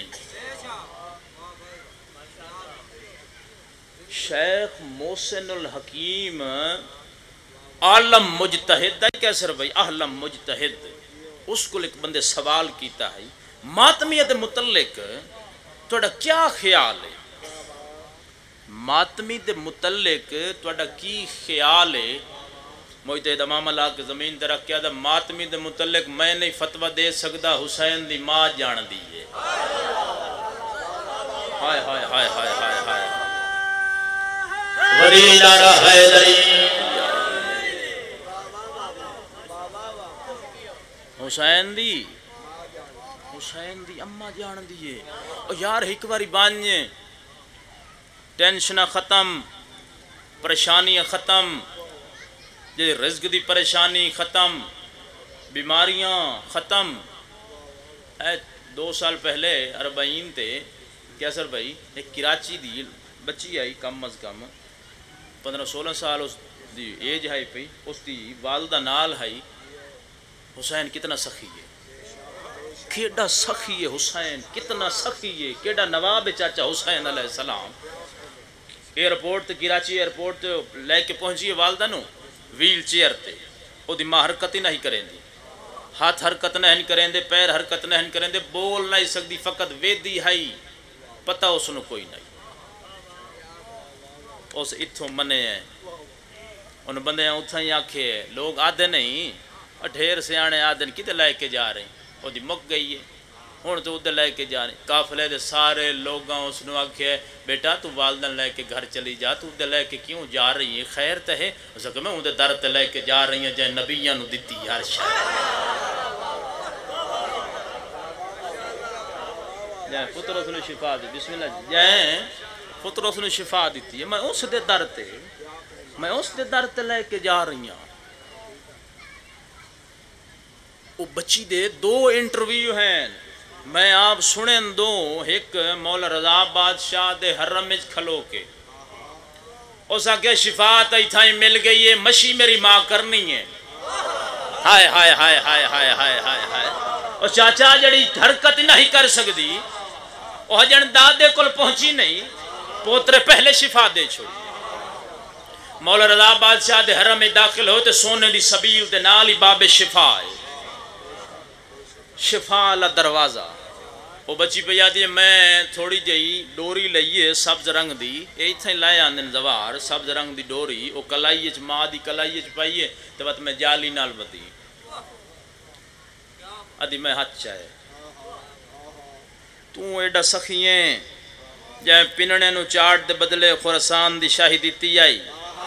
Speaker 1: شیخ محسن الحکیم عالم مجتہد ہے کیسر بھائی، عالم مجتہد، اس کو ایک بندے سوال کیتا ہے ماتمیت متعلق توڑا کیا خیال ہے؟ ماتمی دے متعلق توڑا کی خیال ہے؟ مجتہد امام اللہ کے زمین تے رکھ کیا دا ماتمی دے متعلق میں نہیں فتوہ دے سکتا، حسین دی ماں جان دی ہے۔ ہائے ہائے ہائے ہائے ہائے ہائے وری دارا حیدری حسین دی اماں جان دیئے۔ اور یار ایک باری بانجے ٹینشنہ ختم، پریشانیاں ختم، جے رزق دی پریشانی ختم، بیماریاں ختم۔ 2 سال پہلے 40 تے کیا سر بھائی ایک کراچی دی بچی آئی، کم از کم 15-16 سال اس دی ایج ہے پئی، اس دی والدہ نال ہے۔ حسین کتنا سخی ہے، کیڑا سخی ہے حسین، کتنا سخی ہے، کیڑا نواب چاچا حسین علیہ السلام۔ ایئرپورٹ تے کراچی ایئرپورٹ تے لے کے پہنچیے والدہ نو ویل چیئر تے، او دی ماں حرکت ہی نہیں کریں دی، ہاتھ حرکت نہیں کریں دے، پیر حرکت نہیں کریں دے، بول نہیں سکتی، فقط ویدی ہے، پتہ اس نو کوئی نہیں۔ اس اتھوں منے ہیں ان بندے اتھا ہی آکھے لوگ آدھے نہیں، ڈھیر سے آنے آدھے کتے لے کے جا رہے ہیں، وہ دی مک گئی ہے، ہون تو ادھر لے کے جا رہے ہیں۔ قافلے دے سارے لوگاں اس نے آکھے بیٹا تو والدن لے کے گھر چلی جا، تو ادھر لے کے کیوں جا رہی ہے، خیر تے ہے؟ اس نے کہا میں ادھر در تے لے کے جا رہی ہیں جائے نبیاں نو دیتی ہر شاہ، جائے پتر اس نے شفا دی، بسم اللہ، جائے پتر اس نے شفا دیتی ہے، میں اس دے در تے لے کے جا رہی ہوں۔ وہ بچی دے 2 انٹرویو ہیں، میں آپ سنیں دو، ایک مولا رضا بادشاہ دے حرم وچ کھلو کے اس آگے شفاعت ایتھائی مل گئی ہے، مشی میری ماں کرنی ہے۔ ہائے ہائے ہائے ہائے ہائے ہائے ہائے ہائے، اور چاچا جڑی حرکت نہیں کر سکتی، وہ جن دادے کل پہنچی نہیں، پوترے پہلے شفا دے چھوڑی۔ مولا رضا بادشاہ دے حرم میں داخل ہوتے سونے دی سبیل دے نال ہی باب شفا ہے، شفا اللہ دروازہ۔ وہ بچی پہ یاد ہے میں تھوڑی جئی ڈوری لئیے سبز رنگ دی، ایتھیں لائے آندن زوار سبز رنگ دی ڈوری، وہ کلائی اچ ماں دی کلائی اچ پائیے تو بات میں جالی نال بدی ادھی میں ہاتھ چاہے تو ایڈا سخییں جائے پننے نو چاٹ دے بدلے خورسان دی شاہی دیتی آئی۔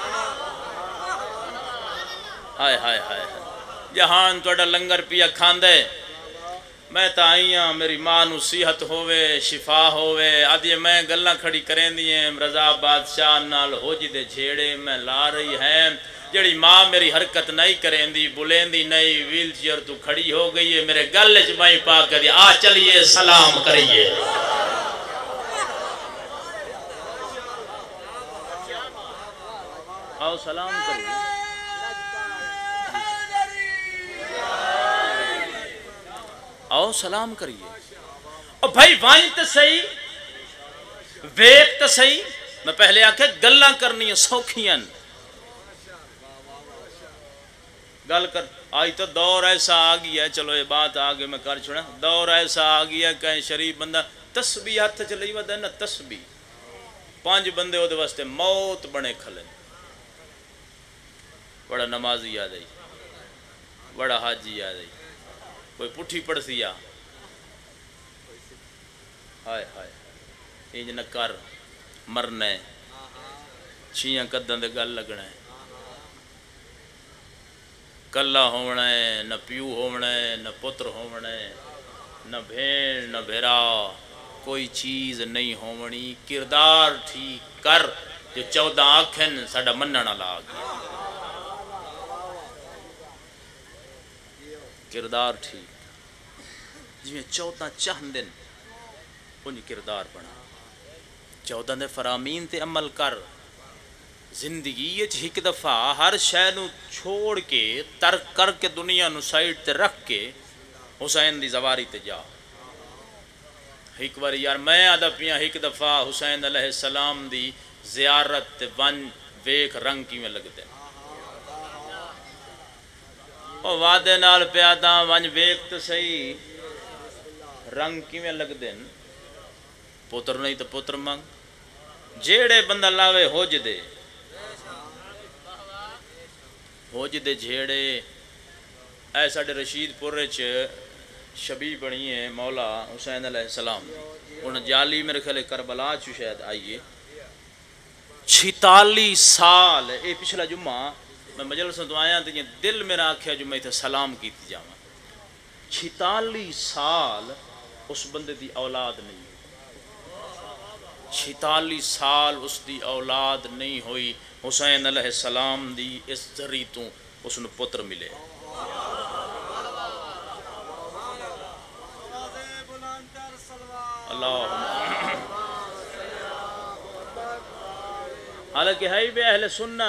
Speaker 1: ہائے ہائے ہائے جہان توڑا لنگر پیا کھاندے، میں تا آئیاں میری ماں نو صحت ہووے شفا ہووے، آدھے میں گلہ کھڑی کریں دیئے رضا بادشاہ نال ہو جی دے جھیڑے میں لا رہی ہے، جڑی ماں میری حرکت نہیں کریں دی، بلین دی نہیں، ویل چیئر تو کھڑی ہو گئی ہے، میرے گلے چمائی پا کر دی، آ چلیے سلام کریے۔ آؤ سلام کریے، آؤ سلام کریے۔ اور بھائی وائن تے صحیح ویک تے صحیح، میں پہلے آکھے گلہ کرنی ہے سوکھیاں گل کر آئی تو دور ایسا آگیا ہے، چلو یہ بات آگے میں کر چھوڑا، دور ایسا آگیا ہے کہیں شریف بندہ تسبیح ہاتھ چلی ودا ہے نا، تسبیح 5 بندے ہو دے واسطے موت بنے کھلیں، بڑا نمازی یاد آئی، بڑا حاجی یاد آئی، کوئی پٹھی پڑ سیا، ہائے ہائے انج نہ کر مرنے چھیاں قدن دے گل لگنا ہے، کلا ہونا ہے، نہ پیو ہونا ہے، نہ پتر ہونا ہے، نہ بھین نہ بھیرا، کوئی چیز نہیں ہونی، کردار ٹھیک کر، جو 14 آنکھیں ساڑا مننا لاغ کردار ٹھیک، جی میں 14 چاہندن انہی کردار بنا، 14 دے فرامین تے عمل کر، زندگی ایک دفعہ ہر شے نو چھوڑ کے ترک کر کے دنیا نو سائیڈ تے رکھ کے حسین دی زواری تے جا. ایک بار یار میں آدھا پیاں ایک دفعہ حسین علیہ السلام دی زیارت تے ون ویکھ رنگ کی میں لگتے او وعدے نال پیادا ون ویکھ تے صحیح رنگ کی میں لگتے پتر نہیں تو پتر منگ جیڑے بندہ لاوے ہوج دے جھیڑے اے ساڑے رشید پورے شبی بنی ہے مولا حسین علیہ السلام انہوں جالی میرے خیلے کربلا چو شاید آئیے 46 سال اے پچھلا جمعہ میں مجلس تو آیا تو یہ دل میرا آکھیا جمعہ تھا سلام کی تھی جاما 46 سال اس بندے دی اولاد نہیں 46 سال اس دی اولاد نہیں ہوئی حسین علیہ السلام دی اس ذری تو اس نے پتر ملے اللہ حالانکہ ہے بھی اہل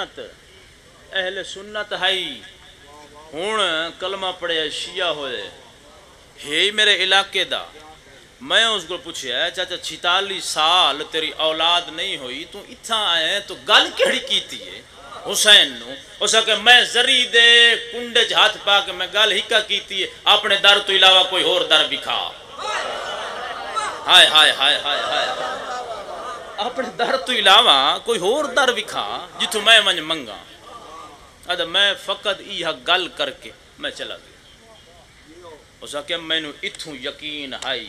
Speaker 1: سنت ہے ہون کلمہ پڑے شیعہ ہوئے ہے میرے علاقے دا میں اس کو پوچھے چاچا 46 سال تیری اولاد نہیں ہوئی تو اتھا آئے تو گل کیڑی کیتی ہے حسین نو اسا کہ میں زری دے کنڈے ہاتھ پا کے میں گل ہکا کیتی ہے اپنے در تو علاوہ کوئی اور در بھی کھا ہائے ہائے ہائے ہائے ہائے اپنے در تو علاوہ کوئی اور در بھی کھا جتو میں من منگا ادھا میں فقط یہ گل کر کے میں چلا گیا اسا کہ میں نو اتھوں یقین ہائی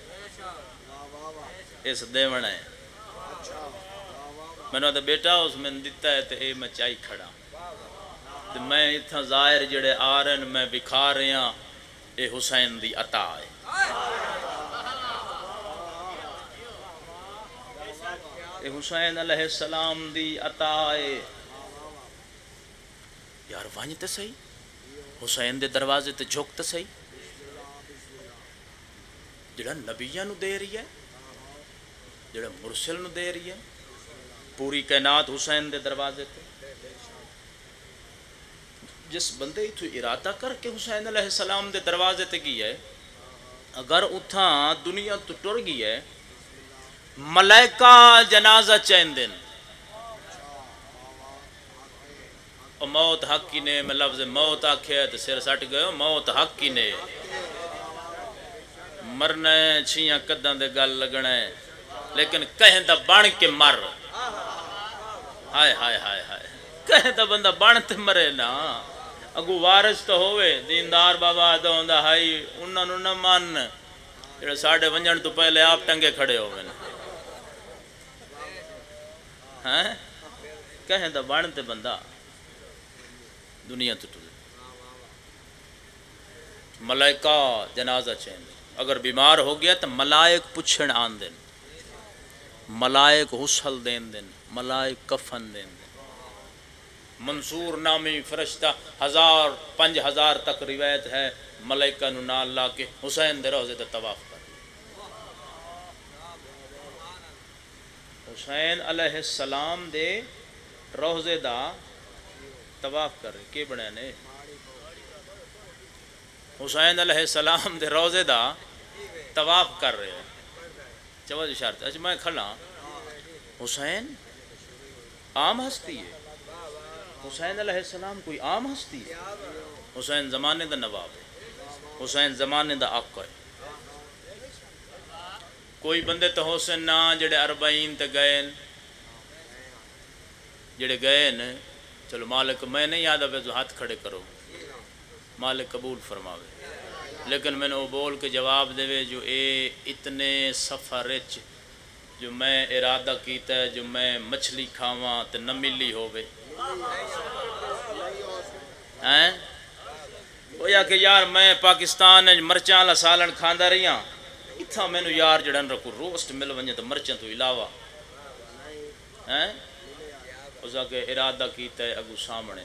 Speaker 1: اس دیوڑ ہے میں نے بیٹا اس میں دیتا ہے تو اے میں چائی کھڑا تو میں اتھا ظاہر جڑے آ رہے ہیں میں بکھا رہے ہیں اے حسین دی عطا ہے اے حسین علیہ السلام دی عطا ہے یار وانج تے صحیح حسین دے دروازے تے جھوک تے صحیح جڑا نبیہ نو دے رہی ہے جڑا مرسل نو دے رہی ہے پوری کائنات حسین دے دروازے تے جس بندے تو ارادہ کر کے حسین علیہ السلام دے دروازے تے کی ہے اگر اتھاں دنیا تو ٹر گئی ہے ملائکہ جنازہ چین دن اور موت حق کی نے میں لفظ موت آکھے تو سر سٹ گئے موت حق کی نے مرنا ہے چھیاں قداں دے گل لگنا ہے لیکن کہیں دا بان کے مر ہائے ہائے ہائے ہائے کہیں دا بندہ بان تے مرے نا اگو وارث تو ہوئے دیندار بابا دا ہوندا ہائی انہاں نو نہ مان جڑے ساڑھے ونجن تو پہلے آپ ٹنگے کھڑے ہوئے ہاں کہیں دا بان تے بندہ دنیا تو ٹلے ملائکہ جنازہ چین اگر بیمار ہو گیا تو ملائک پچھن آن دن ملائک حسل دین دن ملائک کفن دین دن منصور نامی فرشتہ 5000 تک روایت ہے ملائکہ نو نال لا کے حسین دے روزے تے طواف کر حسین علیہ السلام دے روزے دا طواف کر رہے کی بڑھے نے حسین علیہ السلام دے روزے دا طواف کر رہے ہیں چوہ اشارت اچھا میں کھڑا حسین عام ہستی ہے حسین علیہ السلام کوئی عام ہستی ہے حسین زمانے دا نواب ہے حسین زمانے دا آقا ہے کوئی بندے تو حسین نہ جڑے 40 تے گئے جڑے گئے نا چلو مالک میں نہیں یاد آوے جو ہاتھ کھڑے کرو مالک قبول فرماوے لیکن میں نے وہ بول کے جواب دے جو اے اتنے سفرچ جو میں ارادہ کیتا ہے جو میں مچھلی کھاواں تے نہ ملی ہوئے ہیں وہ یا کہ یار میں پاکستان مرچاں والا سالن کھاندا رہی ہاں اتھا میں نو یار جڑن رکھو روسٹ مل ونجے تو مرچاں تو علاوہ ہیں اس کے ارادہ کیتا ہے اگو سامنے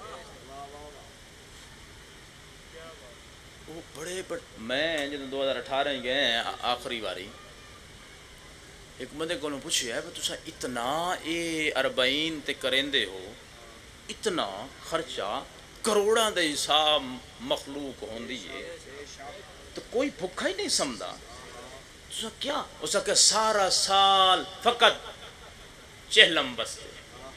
Speaker 1: وہ بڑے میں جب 2018 گئے ہیں آخری باری ایک بندے کو پوچھے ہے تسا اتنا اے اربعین تے کریندے ہو، اتنا خرچہ کروڑاں دے حساب مخلوق ہوندی ہے تو کوئی بھکھا ہی نہیں سمجھا تسا کیا؟ اس کہ سارا سال فقط چہلم بستے،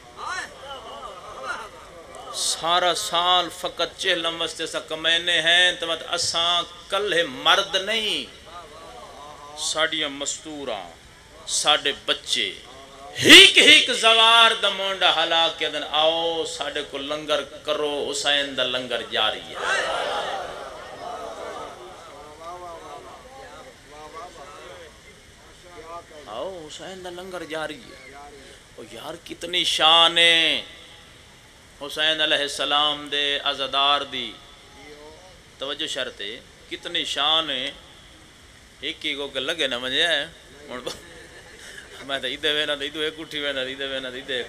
Speaker 1: سارا سال فقط چہلم واسطے سا کمینے ہیں تو مت اساں کل ہے مرد نہیں، ساڑیاں مستوراں ساڑے بچے ہیک زوار دا مونڈا حلا کے دن آؤ ساڑے کو لنگر کرو، حسین دا لنگر جاری ہے۔ آؤ حسین دا لنگر جاری ہے۔ او یار کتنی شان ہے حسین علیہ السلام دے عزادار دی، توجہ شرط ہے کتنی شان ہے، ایک ہی کو لگے نہ مجھے ہے میں تو ادھے وینا تو ادھو ایک اٹھی وینا ادھے وینا تو ادھے ایک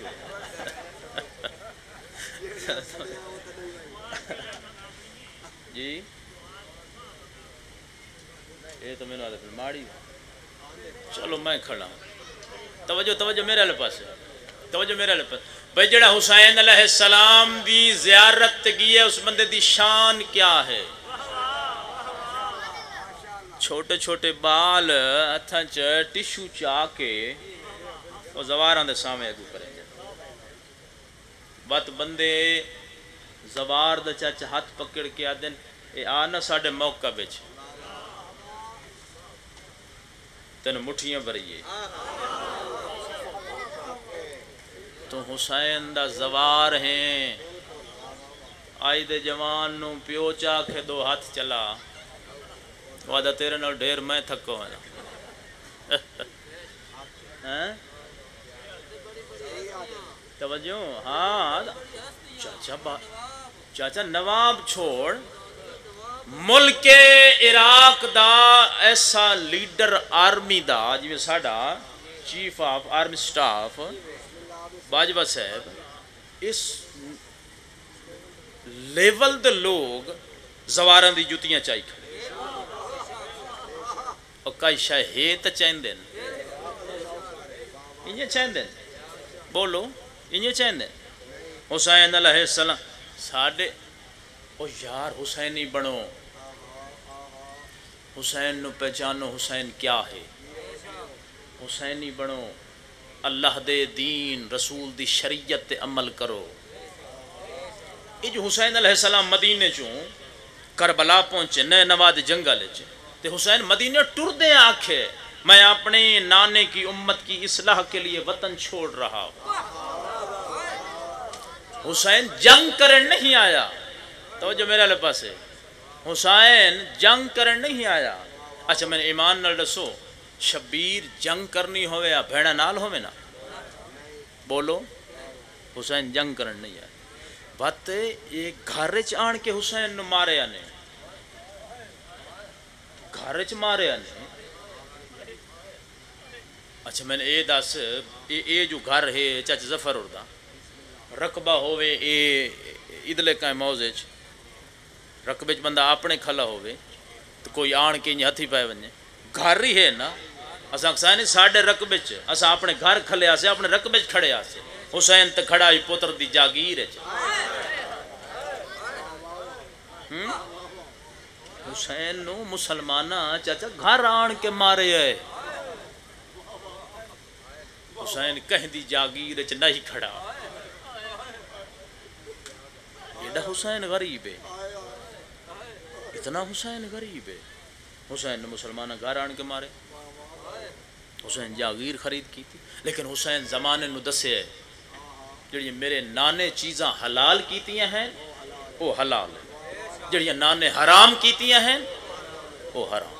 Speaker 1: جی یہ تو میں نے آدھے ماڑی چلو میں کھڑا ہوں، توجہ میرے لئے پاس ہے، توجہ میرے لئے پاس بھئی جڑا حسین علیہ السلام دی زیارت گئی ہے اس بندے دی شان کیا ہے؟ چھوٹے چھوٹے بال ہتھاں چ ٹشو چا کے وہ زواراں دے سامنے اگو کریں گے، بات بندے زوار دا چاچا ہاتھ پکڑ کے آدن اے آنا ساڑے موقع بیچ تین مٹھیاں بھریے تو حسین دا زوار ہیں آئی دے جوان نو پیو چاکھے دو ہاتھ چلا وعدہ تیرے نال ڈھیر میں تھکو ہے توجہ ہاں چاچا نواب چھوڑ ملک عراق دا ایسا لیڈر آرمی دا جو ساڑا chief of army staff Bajwa صاحب اس لیول دے لوگ زواران دی جوتیاں چاہی کھڑے اور کئی شاہ ہے تا چین دین انہیں چین دین بولو انہیں چین دین حسین علیہ السلام ساڑھے او یار حسینی بنو، حسین نو پہچانو حسین کیا ہے، حسینی بنو، اللہ دے دین رسول دی شریعت تے عمل کرو۔ یہ جو حسین علیہ السلام مدینے چوں کربلا پہنچے نئے نواد جنگل چے تے حسین مدینے ٹر دے آنکھے میں اپنے نانے کی امت کی اصلاح کے لیے وطن چھوڑ رہا ہوں۔ حسین جنگ کرن نہیں آیا، توجہ میرے لئے پاس ہے، حسین جنگ کرن نہیں آیا۔ اچھا میں نے ایمان نال دسو شبیر جنگ کرنی ہوئے یا بھیڑا نال ہوئے نا بولو، حسین جنگ کرن نہیں آیا۔ بات ایک گھرچ آن کے حسین نو مارے آنے، گھرچ مارے آنے۔ اچھا میں نے اے دس اے جو گھر ہے چاچ ظفر اردہ رقبہ ہوئے اے ادلے کائیں موزے رقبے بندہ اپنے کھلا ہوئے تو کوئی آن کے انہیں ہتھی پائے بنجے گھر ہی ہے نا، اساں اکسائنی ساڑھے رقبے اساں اپنے گھر کھلے آسے اپنے رقبے کھڑے آسے، حسین تے کھڑا ہی پتر دی جاگیر ہے۔ حسین نو مسلمانہ چاچا گھر آن کے مارے ہے، حسین کہیں دی جاگیر ہے نہیں کھڑا، ایڈا حسین غریب ہے، اتنا حسین غریب ہے۔ حسین نے مسلمانہ گھر آن کے مارے، حسین جاگیر خرید کی تھی، لیکن حسین زمانے نو دسے ہے جڑی میرے نانے چیزاں حلال کیتیاں ہیں وہ حلال ہے، جڑی نانے حرام کیتیاں ہیں وہ حرام۔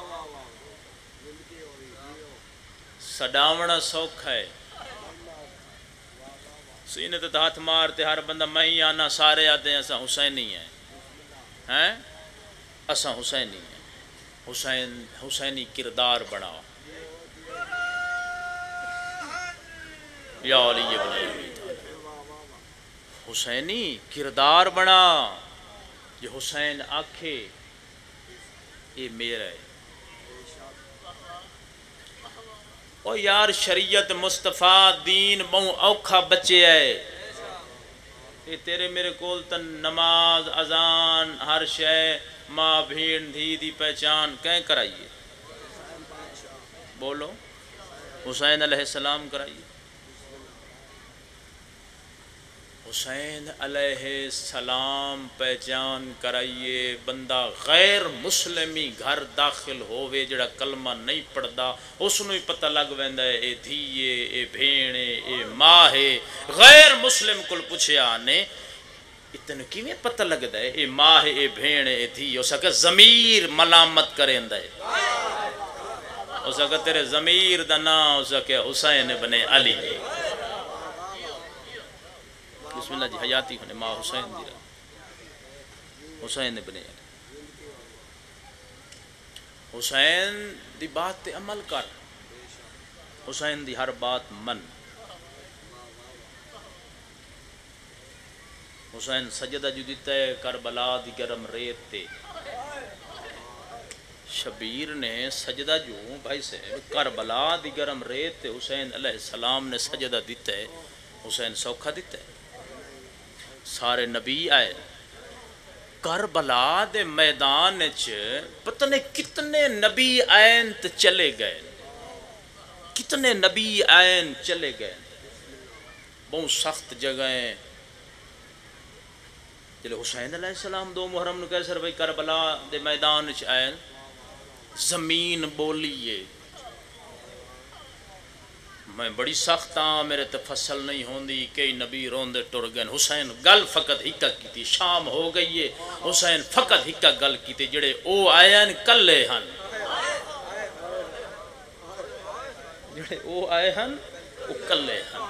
Speaker 1: سڈاونا سوکھ ہے، سینے تے ہاتھ مارتے ہر بندہ میں ہی آنا سارے آتے ہیں اساں حسینی ہیں، اساں حسینی ہیں، حسینی کردار بناؤ یا علی ابن ابی طالب، حسینی کردار بنا جو حسین آکھے یہ میرا ہے، او یار شریعت مصطفیٰ دین بہو اوکھا بچے ہے یہ تیرے میرے کول تن نماز اذان ہر شے ماں بھیڑ دھی دی پہچان کہیں کرائیے بولو حسین علیہ السلام کرائیے حسین علیہ السلام پہچان کرائیے بندہ غیر مسلمی گھر داخل ہووے جڑا کلمہ نہیں پڑھدا اس نو ہی پتہ لگ ویندا ہے اے دھیے اے بھیڑے اے ماں ہے غیر مسلم کول پوچھیا نے اتنے کیویں پتہ لگدا ہے اے ماں ہے اے بھیڑ اے دھی اس کا ضمیر ملامت کریندا ہے اس کا تیرے ضمیر دا نام اس کا حسین ابن علی بسم اللہ جی حیاتی ہونے ماں حسین دی حسین ابن علی حسین دی بات تے عمل کر حسین دی ہر بات من حسین سجدہ جو دیتا ہے کربلا دی گرم ریت تے شبیر نے سجدہ جو بھائی سے کربلا دی گرم ریت تے حسین علیہ السلام نے سجدہ دیتا ہے حسین سوکھا دیتا ہے سارے نبی آئے کربلا دے میدان پتہ نہیں کتنے نبی آئین تے چلے گئے کتنے نبی آئین چلے گئے بہت سخت جگہیں چلے حسین علیہ السلام 2 محرم نو کیسر بھائی کربلا دے میدان آئین زمین بولیے میں بڑی سخت ہاں میرے تے فصل نہیں ہوندی کئی نبی روندے ٹر گئے حسین گل فقط ہکا کی تھی شام ہو گئی ہے حسین فقط ہکا گل کی تھی جڑے او آئین کلے ہن جڑے او آئے ہن او کلے ہن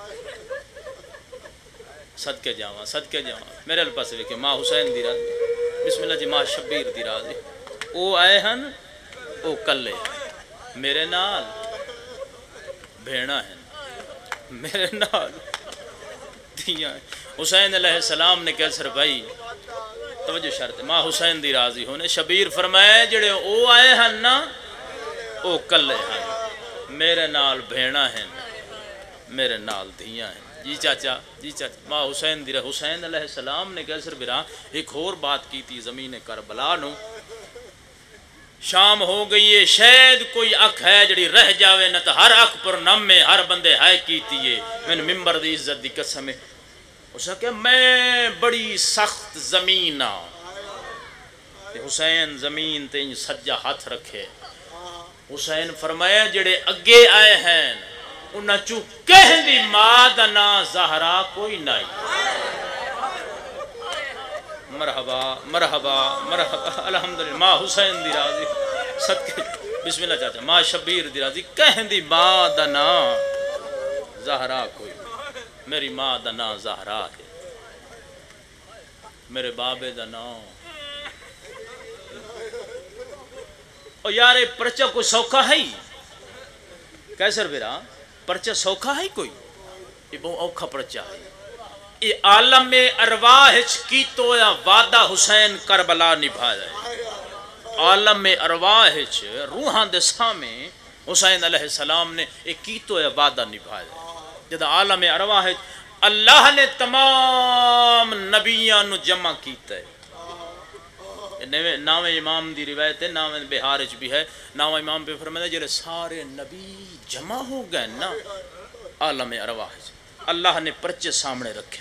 Speaker 1: صدقے جاواں میرے پاس ویکھے ماں حسین دی راز بسم اللہ جی ماں شبیر دی راز او آئے ہن او کلے میرے نال بھیڑا ہے میرے نال دیا حسین علیہ السلام نے کہا سر بھائی توجہ شرط ماں حسین دی راضی ہونے شبیر فرمائے جڑے او آئے ہیں نا او کلے ہیں میرے نال بھیڑا ہیں میرے نال دیا ہیں جی چاچا ماں حسین دی حسین علیہ السلام نے کہا سر برا ایک اور بات کی تھی زمین کربلا نو شام ہو گئی ہے شاید کوئی اکھ ہے جڑی رہ جاوے نہ تو ہر اکھ پر نم میں ہر بندے ہے کیتی ہے میں ممبر دی عزت دی قسم ہے اس نے کہا میں بڑی سخت زمین حسین زمین تے سجا ہاتھ رکھے حسین فرمایا جڑے اگے آئے ہیں انہاں چو کہہ دی ماں دا نا زہرا کوئی نہیں مرحبا مرحبا مرحبا الحمدللہ ماں حسین دی راضی صدقے بسم اللہ چاچا ماں شبیر دی راضی کہہ دی ماں دا نا زہرا کوئی میری ماں دا نا زہرا ہے میرے بابے دا نا او یارے پرچہ کوئی سوکھا ہے ہی کیسر بیرا پرچہ سوکھا ہے کوئی یہ بہت اوکھا پرچہ ہے یہ عالم ارواح کی تو یا وعدہ حسین کربلا نبھایا ہے عالم ارواح روحان دے سامنے حسین علیہ السلام نے ایک کی تو یا وعدہ نبھایا ہے جب عالم ارواح اللہ نے تمام نبیان جمع کیتا ہے نام امام دی روایت ہے نام بہارج بھی ہے نام امام پہ فرمایا جلے سارے نبی جمع ہو گئے نا عالم ارواح اللہ نے پرچے سامنے رکھے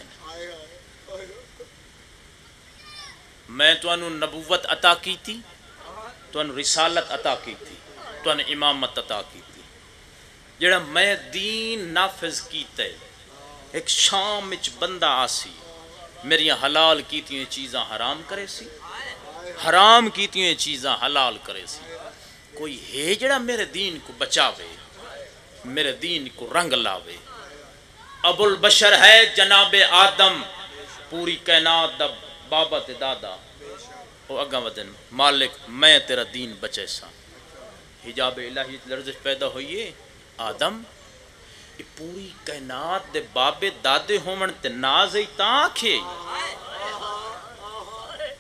Speaker 1: میں تو انہوں نبوت عطا کی تھی تو انہوں رسالت عطا کی تھی تو انہوں امامت عطا کی تھی جڑا میں دین نافذ کیتا ہے ایک شام وچ بندہ آسی میری حلال کیتی ہیں چیزاں حرام کرے سی حرام کیتی ہیں چیزاں حلال کرے سی کوئی ہے جڑا میرے دین کو بچاوے میرے دین کو رنگ لاوے ابو البشر ہے جناب آدم پوری کائنات دا بابا تے دادا او اگا ودن مالک میں تیرا دین بچے سا حجاب الہی لرزش پیدا ہوئیے آدم یہ پوری کائنات دے بابے دادے ہومن تے ناز ہی تاکھے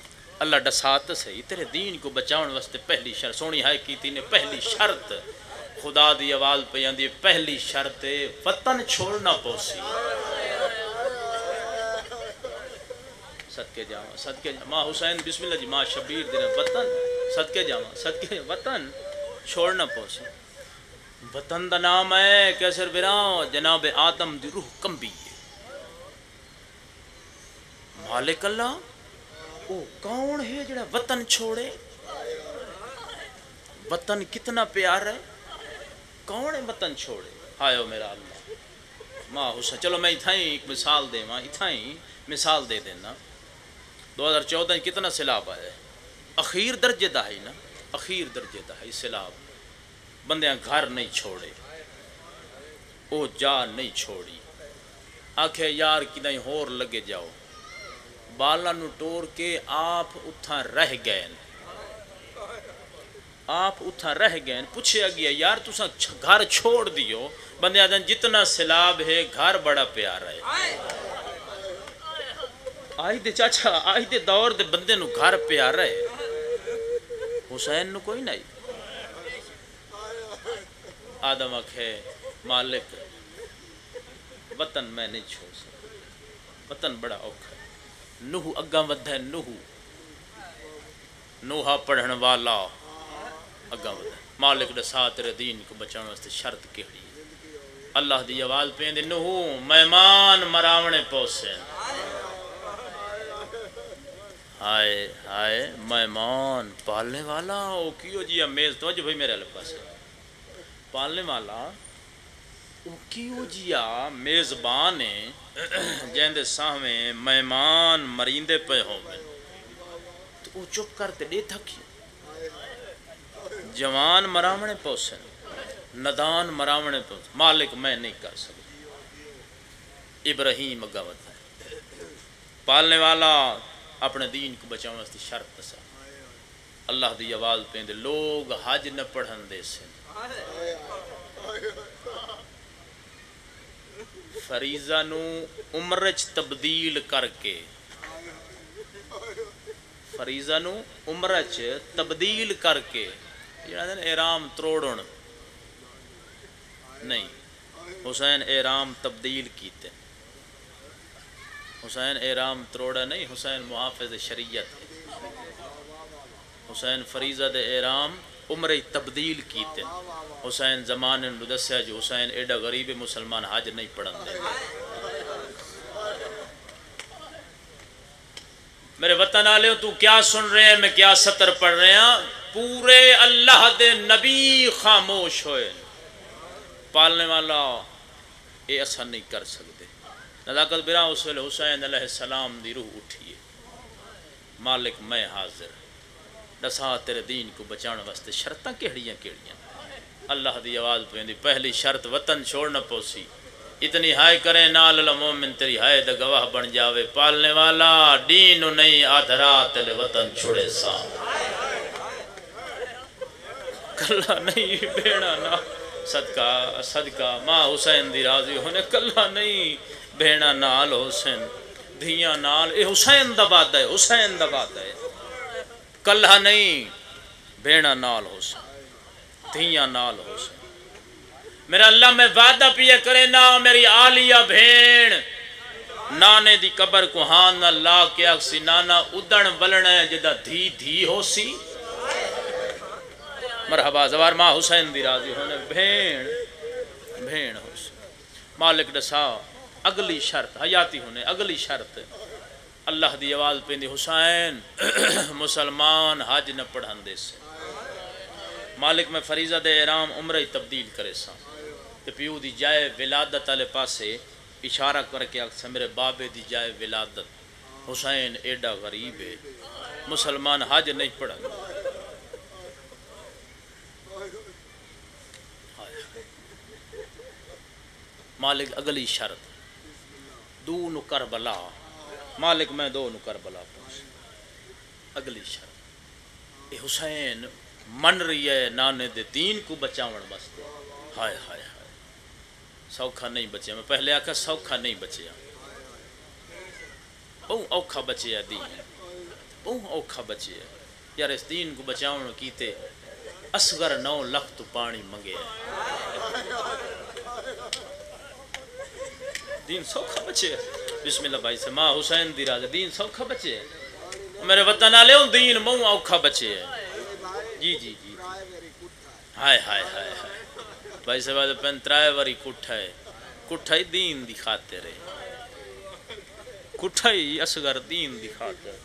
Speaker 1: اللہ ڈسات صحیح تیرے دین کو بچاؤن واسطے پہلی شرط سونی ہے کی تھی نے پہلی شرط خدا دی آواز پہ آندی پہلی شرط وطن چھوڑنا پوسی صدقے جاواں صدقے ماں حسین بسم اللہ جی ماں شبیر دے وطن صدقے جاواں صدقے وطن چھوڑنا پوسی وطن دا نام ہے کیسر براں جناب آدم دی روح کمبی ہے مالک اللہ او کون ہے جڑا وطن چھوڑے وطن کتنا پیار ہے کون ہے وطن چھوڑے ہائے میرا اللہ ماں حسین چلو میں اتھائیں ایک مثال دے ماں اتھائیں مثال دے دینا 2014 کتنا سیلاب آیا ہے اخیر درجے دا ہے نا اخیر درجے دا ہے سیلاب بندیاں گھر نہیں چھوڑے او جا نہیں چھوڑی آکھے یار کدائیں ہور لگے جاؤ بالا نو ٹور کے آپ اتھاں رہ گئے آپ اتھاں رہ گئے پوچھے گیا یار تساں گھر چھوڑ دیو بندے آدھن جتنا سیلاب ہے گھر بڑا پیارا ہے آئی دے چاچا آئی دے دور دے بندے نو گھر پیارا ہے حسین نو کوئی نہیں آدم آکھے مالک وطن میں نہیں چھوڑ سکتا وطن بڑا اوکھا ہے نوح اگاں ودھ ہے نوحہ پڑھن والا اگاں ودھ ہے مالک دسا تیرے دین کو بچانے واسطے شرط کیڑی اللہ دی آواز پہ دے نوح مہمان مراونے پوسے ہائے ہائے مہمان پالنے والا او کیو جی میز توجہ بھائی میرے اللہ پاس پالنے والا او کیو جیا میزبان جیندے سامنے مہمان مریندے پہ ہوں میں تو او چپ کرتے دے تھکی جوان مراونے پوسن ندان مراونے پوسن مالک میں نہیں کر سکتا ابراہیم اگاوت ہے پالنے والا اپنے دین کو بچاؤں واسطے شرط سا اللہ دی آواز پہ دے لوگ حج نہ پڑھن دے سے فریضہ نو عمرچ تبدیل کر کے فریضہ نو عمرچ تبدیل کر کے احرام تروڑن نہیں حسین احرام تبدیل کیتے حسین احرام تروڑا نہیں حسین محافظ شریعت ہے حسین فریضہ دے احرام عمرے تبدیل کیتے حسین زمانے نو دسیا جو حسین ایڈا غریب مسلمان حج نہیں پڑھن دے میرے وطن آلے تو کیا سن رہے ہیں میں کیا سطر پڑھ رہے ہیں پورے اللہ دے نبی خاموش ہوئے پالنے والا یہ ایسا نہیں کر سکتے نزاکت برا اس ویلے حسین علیہ السلام دی روح اٹھیے مالک میں حاضر دسا تیرے دین کو بچانے واسطے شرطاں کیڑیاں کیڑیاں اللہ دی آواز پہ دی پہلی شرط وطن چھوڑنا پوسی اتنی ہائے کریں نال المومن تیری ہائے دا گواہ بن جاوے پالنے والا دین نہیں آدھرا تیرے وطن چھوڑے سا کلہ نہیں بیڑا نا صدقہ صدقہ ماں حسین دی راضی ہونے کلہ نہیں بہنا نال حسین دھیاں نال اے حسین دا بات ہے حسین دا بات ہے کلہ نہیں بہنا نال حسین دھیاں نال حسین میرا اللہ میں وعدہ پیا کرے نا میری آلیہ بھین نانے دی قبر کو ہاں نہ لا کے اکسی نانا ادن ولن ہے جدہ دھی دھی ہو سی مرحبا زوار ماں حسین دی راضی ہونے بھین بھین حسین مالک دسا اگلی شرط حیاتی ہونے اگلی شرط اللہ دی آواز پہ دی حسین مسلمان حج نہ پڑھن دے سے مالک میں فریضہ دے احرام عمرہ تبدیل کرے سا تے پیو دی جائے ولادت والے پاسے اشارہ کر کے اکثر میرے بابے دی جائے ولادت حسین ایڈا غریب ہے مسلمان حج نہیں پڑھن مالک اگلی شرط دو نو کربلا مالک میں دو نو کربلا پہنچ اگلی شرط اے حسین من رہی ہے نانے دے دین کو بچاون واسطے ہائے ہائے ہائے سوکھا نہیں بچے میں پہلے آکھا سوکھا نہیں بچیا بہت اوکھا بچیا دین بہت اوکھا بچیا یار اس دین کو بچاون کیتے اصغر 9 لکھ تو پانی منگے دین سوکھا بچے بسم اللہ بھائی سے ماں حسین دی راز دین سوکھا بچے میرے وطن والے دین موں اوکھا بچے جی جی جی ہائے ہائے ہائے ہائے بھائی صاحب پن ترائے واری کٹھائی دین دی خاطر ہے کٹھائی اصغر دین دی خاطر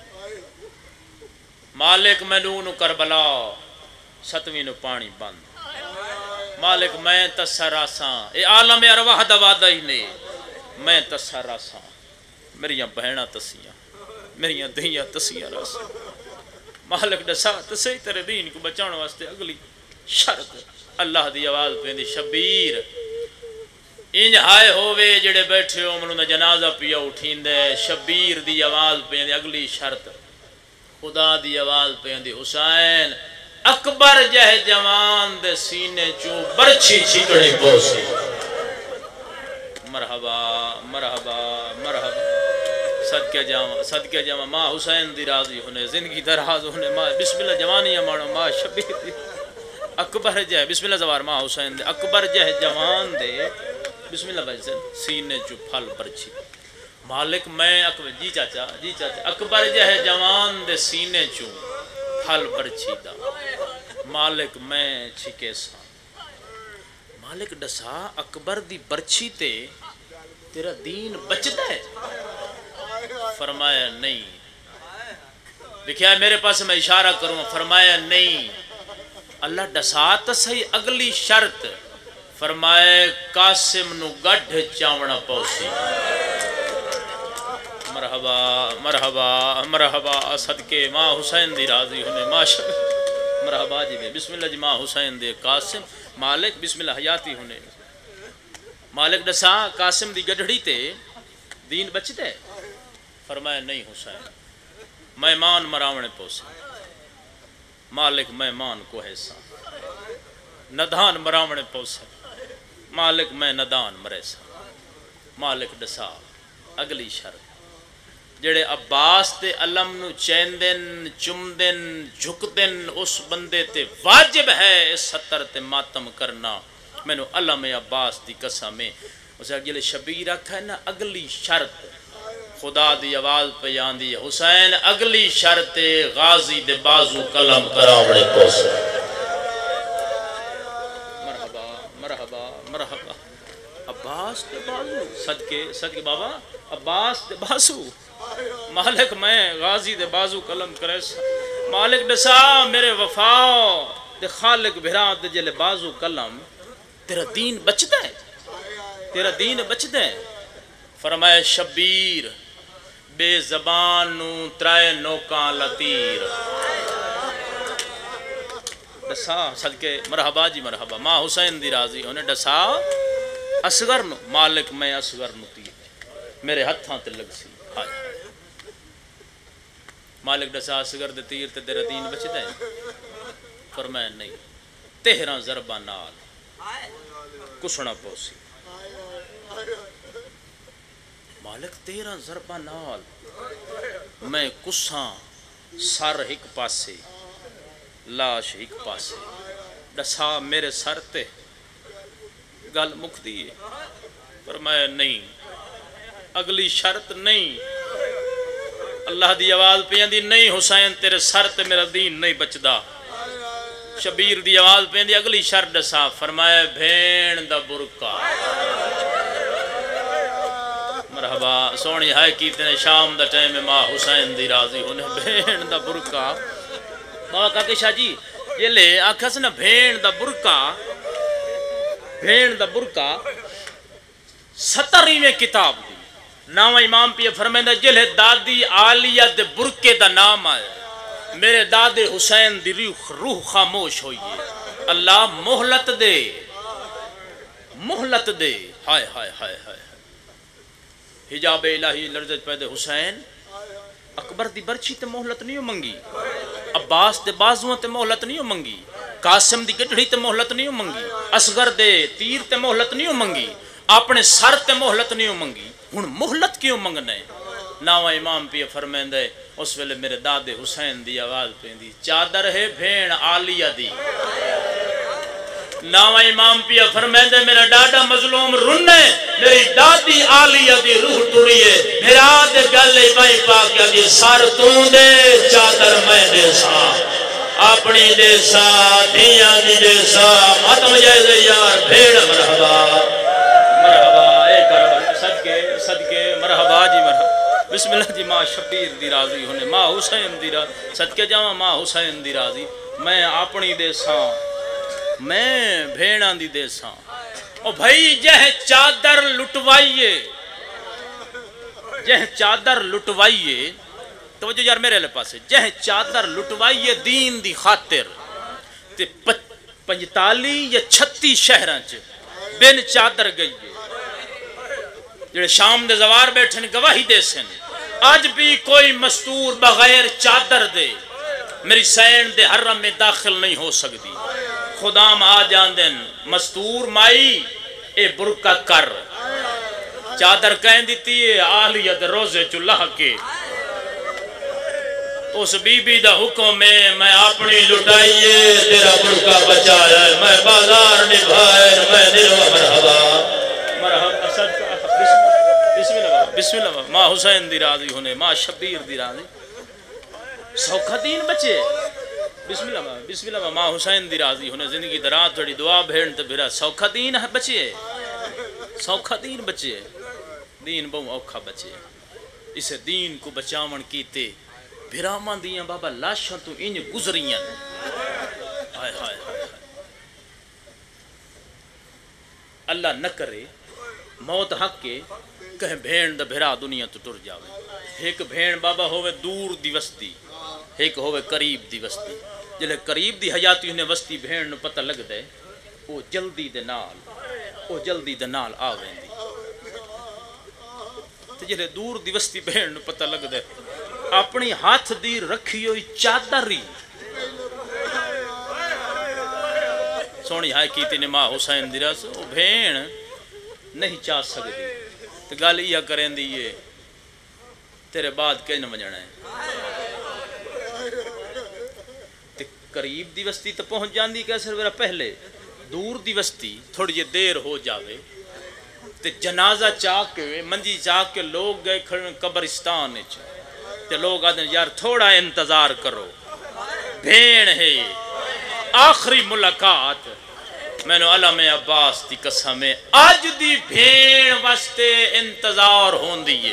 Speaker 1: مالک مینوں کربلا 7ویں نو پانی بند مالک میں تسراساں اے عالم ارواح دا وعدہ ہی نے میں تسراساں میریاں بہناں تسیاں میریاں دھیاں تسیاں راس مالک دسا تسی تیرے دین کو بچاؤ واسطے اگلی شرط اللہ دی آواز پیندی شبیر انج ہائے ہووے جڑے بیٹھے ہو منوں دا جنازہ پیا اٹھیندے شبیر دی آواز پیندی اگلی شرط خدا دی آواز پیندی حسین اکبر جہ جوان دے سینے چوں برچھی چھکڑی پوسی مرحبا مرحبا مرحبا صدقہ جاواں ماں حسین دی راضی ہونے زندگی دراز ہونے ماں بسم اللہ جوانی مانو ماں شبیر دی اکبر جہ بسم اللہ زوار ماں حسین دے اکبر جہ جوان دے بسم اللہ بھائی سینے چوں پھل برچھی مالک میں جی چاچا اکبر جہ جوان دے سینے چوں پھل برچھی دا مالک میں چھکے سا مالک دسا اکبر دی برچھی تے تیرا دین بچتا ہے فرمایا نہیں دیکھیا میرے پاس میں اشارہ کروں فرمایا نہیں اللہ دسا تا صحیح اگلی شرط فرمائے قاسم نو گڈھ چاونا پوسی مرحبا مرحبا مرحبا صدقے ماں حسین دی راضی ہونے مرحبا جی میں بسم اللہ جی ماں حسین دے قاسم مالک بسم اللہ حیاتی ہونے مالک دسا قاسم دی گڈھڑی تے دین بچتے ہے فرمایا نہیں حسین مہمان مراونے پوسے مالک مہمان کو حصہ ندان مراونے پوسے مالک میں ندان مرے سا مالک دسا اگلی شرط جڑے عباس تے علم نو چیندن چمدن جھکدن اس بندے تے واجب ہے اس سطر تے ماتم کرنا میں نو علم عباس دی قسم ہے اسے اگلے شبیر رکھا ہے نا اگلی شرط خدا دی آواز پہ آندی ہے حسین اگلی شرط غازی دے بازو کلم کراوڑے پوسے مرحبا مرحبا مرحبا عباس دے بازو صدقے بابا عباس دے بازو مالک میں غازی دے بازو کلم کرے مالک دسا میرے وفا دے خالق بھرا دے جلے بازو کلم تیرا دین بچتا ہے تیرا دین بچتا ہے فرمائے شبیر بے زبان نو ترائے نوکاں لطیر دسا صدقے مرحبا جی مرحبا ماں حسین دی راضی ہونے دسا اصغر نو مالک میں اصغر نو تیر میرے ہتھاں تے لگ سی مالک دسا اصغر دے تیر تے تیرا دین بچتا ہے فرمایا نہیں 13 ضربہ نال کسنا پوسی مالک 13 ضربہ نال میں کساں سر ایک پاسے لاش ایک پاسے دسا میرے سر تے گل مک دیئے فرمایا نہیں اگلی شرط نہیں اللہ دی آواز پیندی نہیں حسین تیرے سر تے میرا دین نہیں بچدا شبیر دی آواز پیندی اگلی شرط دسا فرمایا بھین دا برکا مرحبا سونی ہائے کیتے شام دا ٹائم میں ماں حسین دی راضی ہونے بھین دا برکا بابا کاکے شاہ جی یہ لے آکھا سنا بھین دا برکا 17ویں کتاب دی ناوہ امام پہ فرمیندہ جلے دادی آلیہ دے برکے دا نام آئے میرے دادے حسین دی روح خاموش ہوئی اللہ محلت دے ہائے ہائے ہائے ہائے حجاب الہی لرزت پیدے حسین اکبر دی برچی تے محلت نہیں منگی عباس دے بازوان تے محلت نہیں منگی قاسم دی گڈڑی تے محلت نہیں منگی اصغر دے تیر تے محلت نہیں منگی اپنے سر تے محلت نہیں منگی ہن محلت کیوں منگنے ناواں امام پی فرمیندے اس ویلے میرے دادے حسین دی آواز پیندی چادر ہے بھین عالیہ دی ناواں امام پی فرمیندے میرا ڈاڈا مظلوم رنے میری دادی عالیہ دی روح ٹڑیے میرا دے گلے بائی پاکیا دی سار توں دے چادر میں دے سا اپنی دے سا دھیاں دی دے سا ماتم جائزے یار بھیڑ مرحبا مرحبا اے کربلا صدقے مرحبا جی مرحبا بسم اللہ جی ماں شبیر دی راضی ہونے ماں حسین دی راضی صدقے جاواں ماں حسین دی راضی میں اپنی دے ساں میں بھیڑاں دی دے ساں او بھائی جہ چادر لٹوائیے توجہ یار میرے لے پاسے جہ چادر لٹوائیے دین دی خاطر تے 45 یا 36 شہراں چ بن چادر گئیے جڑے شام دے زوار بیٹھے گواہی دے سن آج بھی کوئی مستور بغیر چادر دے میری سین دے حرم میں داخل نہیں ہو سکتی خدام آ جان دن مستور مائی اے برکہ کر چادر کہیں دیتی ہے آلیت روزے چلہ کے اس بی بی دا حکم میں اپنی لٹائیے تیرا برکہ بچایا ہے میں بازار نبھائے میں نروا مرحبا مرحبا صدقہ بسم اللہ ماں حسین دی راضی ہونے ماں شبیر دی راضی سوکھا دین بچے بسم اللہ ماں حسین دی راضی ہونے زندگی درات تھوڑی دعا بھیڑ تو بھیرا سوکھا دین بچے سوکھا دین بچے دین بہو اوکھا بچے اسے دین کو بچاون کیتے بھیرامان دیاں بابا لاشاں تو انج گزریاں ہائے ہائے ہائے اللہ نہ کرے موت حق کے کہیں بھین دا بھیرا دنیا تو ٹر جاوے ایک بھین بابا ہوئے دور دی وستی ایک ہوئے قریب دی وستی جلے قریب دی حیاتی انہیں وستی بھین پتہ لگ دے وہ جلدی دے نال آویں دی تو جلے دور دی وستی بھین پتہ لگ دے اپنی ہاتھ دی رکھی ہوئی چادری سونی ہائے کیتی نے ماں حسین دی رس وہ بھین نہیں چاہ سکتی تو گل یہ کریں دیئے تیرے بعد کہیں نہ مجھنا ہے تے قریب دی وستی تو پہنچ جان دی کیسے میرا پہلے دور دی وستی تھوڑی یہ دیر ہو جاوے تے جنازہ چاہ کے منجی چاہ کے لوگ گئے کھڑن قبرستان تے لوگ آدھیں یار تھوڑا انتظار کرو بھین ہے آخری ملاقات میں نے علم عباس دی قسم ہے آج دی بھین واسطے انتظار ہون دیئے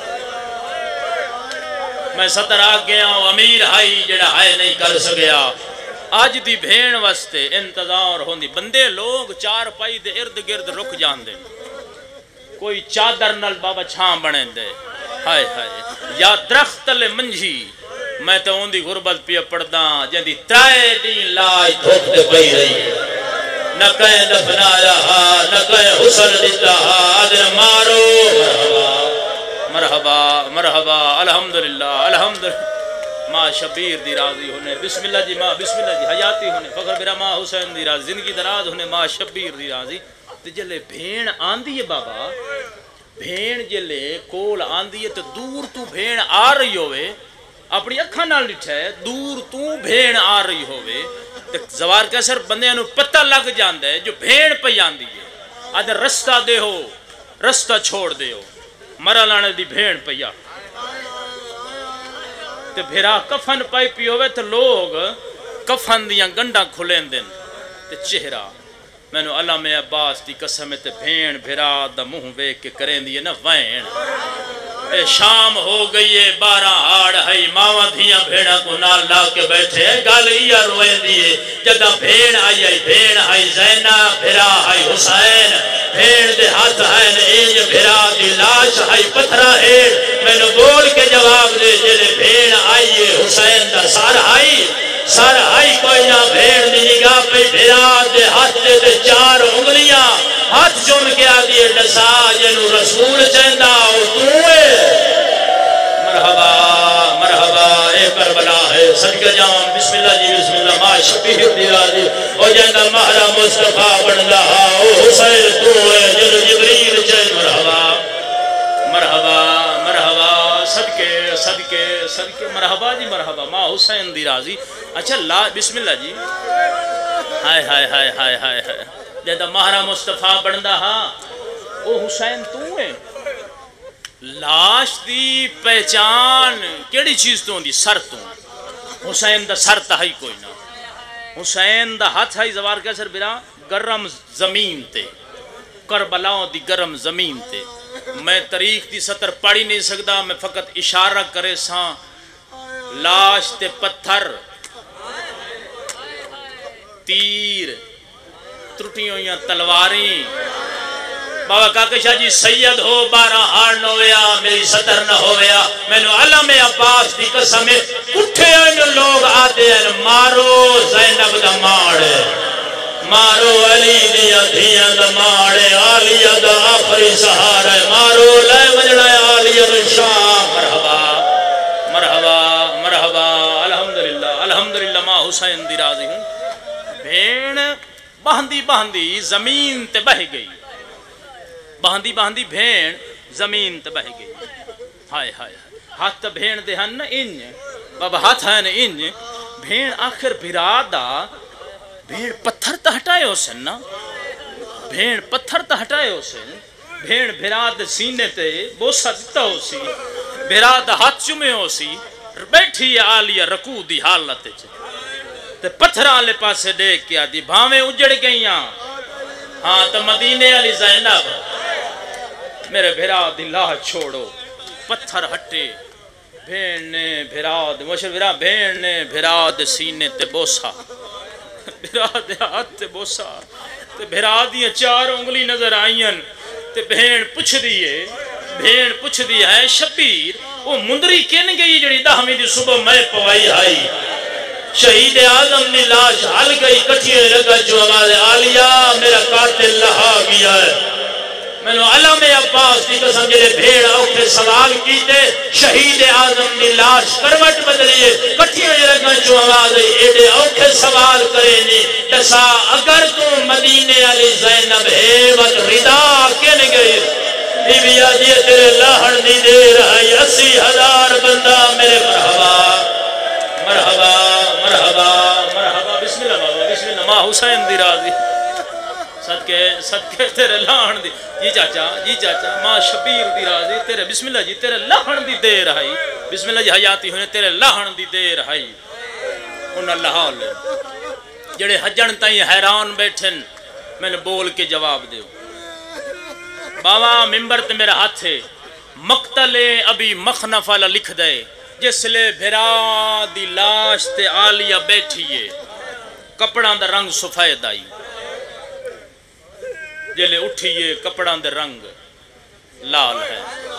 Speaker 1: میں ستر آ گیا ہوں امیر ہائی جڑا ہائے نہیں کر سکیا آج دی بھین واسطے انتظار ہون دی بندے لوگ چار پائی دے ارد گرد رک جان دے کوئی چادر نل بابا چھاں بنے دے ہائے ہائے یا درخت لے منجھی میں تو ان دی غربت پیا پڑھدا جن دی ترائے دین لائی دھوک دے پئی رہی ہے نہ کہیں دفنایا نہ کہیں حسن دیتا آدھر مارو مرحبا مرحبا الحمدللہ الحمدللہ ماں شبیر دی راضی ہونے بسم اللہ جی ماں بسم اللہ جی حیاتی ہونے فخر میرا ماں حسین دی راضی زندگی دراز ہونے ماں شبیر دی راضی تے جلے بھین آندی ہے بابا بھین جلے کول آندی ہے تو دور تو بھین آ رہی ہوئے اپنی اکھاں نال ڈٹھا ہے دور تو بھین آ رہی ہوئے زوار کے اثر بندے انہوں پتہ لگ جاندے ہے جو بھیڑ پہ جاندی ہے آدھے رستہ دے ہو رستہ چھوڑ دے ہو مرا لانے دی بھیڑ پہ جا تے بھیرا کفن پائی پی ہوئے تو لوگ کفن دیاں گنڈا کھلیں دن تے چہرہ میں نے علم عباس دی قسم تے بھیڑ بھیرا دا منہ ویک کے کریں دیئے نا وین اے شام ہو گئی ہے 12 ہاڑ ہے ماواں دھیاں بھیڑا کو نال لا کے بیٹھے گالیاں روئیں دیئے جدہ بھیڑ آئی زینہ بھیرا آئی حسین بھیڑ دے ہاتھ ہے انج بھیرا دی لاش آئی پتھرا ہے میں نے بول کے جواب دے جلے بھیڑ آئی حسین دا سار آئی کوئی نہ بھیڑ دی نگاہ پہ بھیرا دے ہاتھ دے 4 انگلیاں ہاتھ چون کے آدھیے ڈسا جنو رسول چاہندہ او توئے مرحبا مرحبا اے کربلا ہے صدقہ جان بسم اللہ جی بسم اللہ ماں شبیر دی راضی او جاندہ مہرہ مصطفیٰ بڑھندا او حسین توئے جنو جبریل چاہند مرحبا مرحبا مرحبا صدقے صدقے مرحبا جی مرحبا ماں حسین دی راضی اچھا بسم اللہ جی ہائے ہائے ہائے ہائے ہائے ہائے جیدہ مہرہ مصطفیٰ بڑھندا ہاں او حسین تو ہے لاش دی پہچان کیڑی چیز تو ہوندی سر تو حسین دا سر تا ہی کوئی نہ حسین دا ہاتھ ہی زوار کے سر برا گرم زمین تے کربلاؤں دی گرم زمین تے میں تاریخ دی سطر پڑھی نہیں سکتا میں فقط اشارہ کرے ساں لاش تے پتھر تیر ترٹیوں یا تلواریں بابا کاکے شاہ جی سید ہو 12 ہار نہ ہویا میری سطر نہ ہویا میں نو علم عباس دی قسم اٹھے ہیں لوگ آتے ہیں مارو زینب دا ماڑے مارو علی دیا دھیاں دا ماڑے آلیہ دا آخری سہارے مارو لے وجڑا آلیہ دا شاہ مرحبا مرحبا مرحبا الحمدللہ الحمدللہ ماں حسین دی راضی ہوں بھین بہندی بہندی زمین تے بہ گئی بہندی بہندی بھین زمین تے بہ گئی ہائے ہائے ہاتھ تا بھین دے ہن انج بابا ہاتھ ہے نا انج بھین آخر بھرادا بھین پتھر تا ہٹائے ہو سن نا بھین پتھر تا ہٹائے ہو سن بھین بھراد سینے تے بوسا دیتا ہو سی بھراد ہاتھ چمے ہو سی بیٹھی آلیہ رکوع دی حالت تے پتھر آلے پاسے دیکھ کیا دی بھاویں اجڑ گئیاں ہاں تو مدینے علی زینب میرے بھراد لاہ چھوڑو پتھر ہٹے بھین نے بھراد مشر بھراد بھین نے بھراد سینے تے بوسا بھراد ہاتھ تے بوسا تے بھرادیاں 4 انگلی نظر آئیں تے بھین پچھ دیئے ہے شبیر وہ مندری کن گئی جڑی 10ویں دی صبح میں پوائی آئی شہید اعظم نے لاش ہل گئی کٹھیے لگا جو آواز آلیہ میرا قاتل لہا گیا ہے میں نے علم عباس دی قسم جلے بھیڑ اوکھے سوال کیتے شہید اعظم نے لاش کروٹ بدلیے کٹھیے لگا جو آواز ایڈے اوکھے سوال کرے نہیں دسا اگر تو مدینے علی زینب ہے وقت ردا کن گئی بیویا جی تیرے لاہن دی دے رہا 80,000 بندہ میرے مرحبا مرحبا مرحبا مرحبا بسم اللہ بابا بسم اللہ ماں حسین دی راضی صدقے تیرے لاہن دی جی چاچا ماں شبیر دی راضی تیرے بسم اللہ جی تیرے لاہن دی دے رہائی بسم اللہ جی حیاتی ہونے تیرے لاہن دی دے رہائی انہاں لحال جڑے حجن تائیں حیران بیٹھن میں نے بول کے جواب دیو بابا ممبر تے میرا ہاتھ ہے مقتل ابھی مخنف والا لکھ دے جس لے بھرا دی لاش تے آلیہ بیٹھیے کپڑاں دا رنگ سفید آئی جلے اٹھیے کپڑاں دے رنگ لال ہے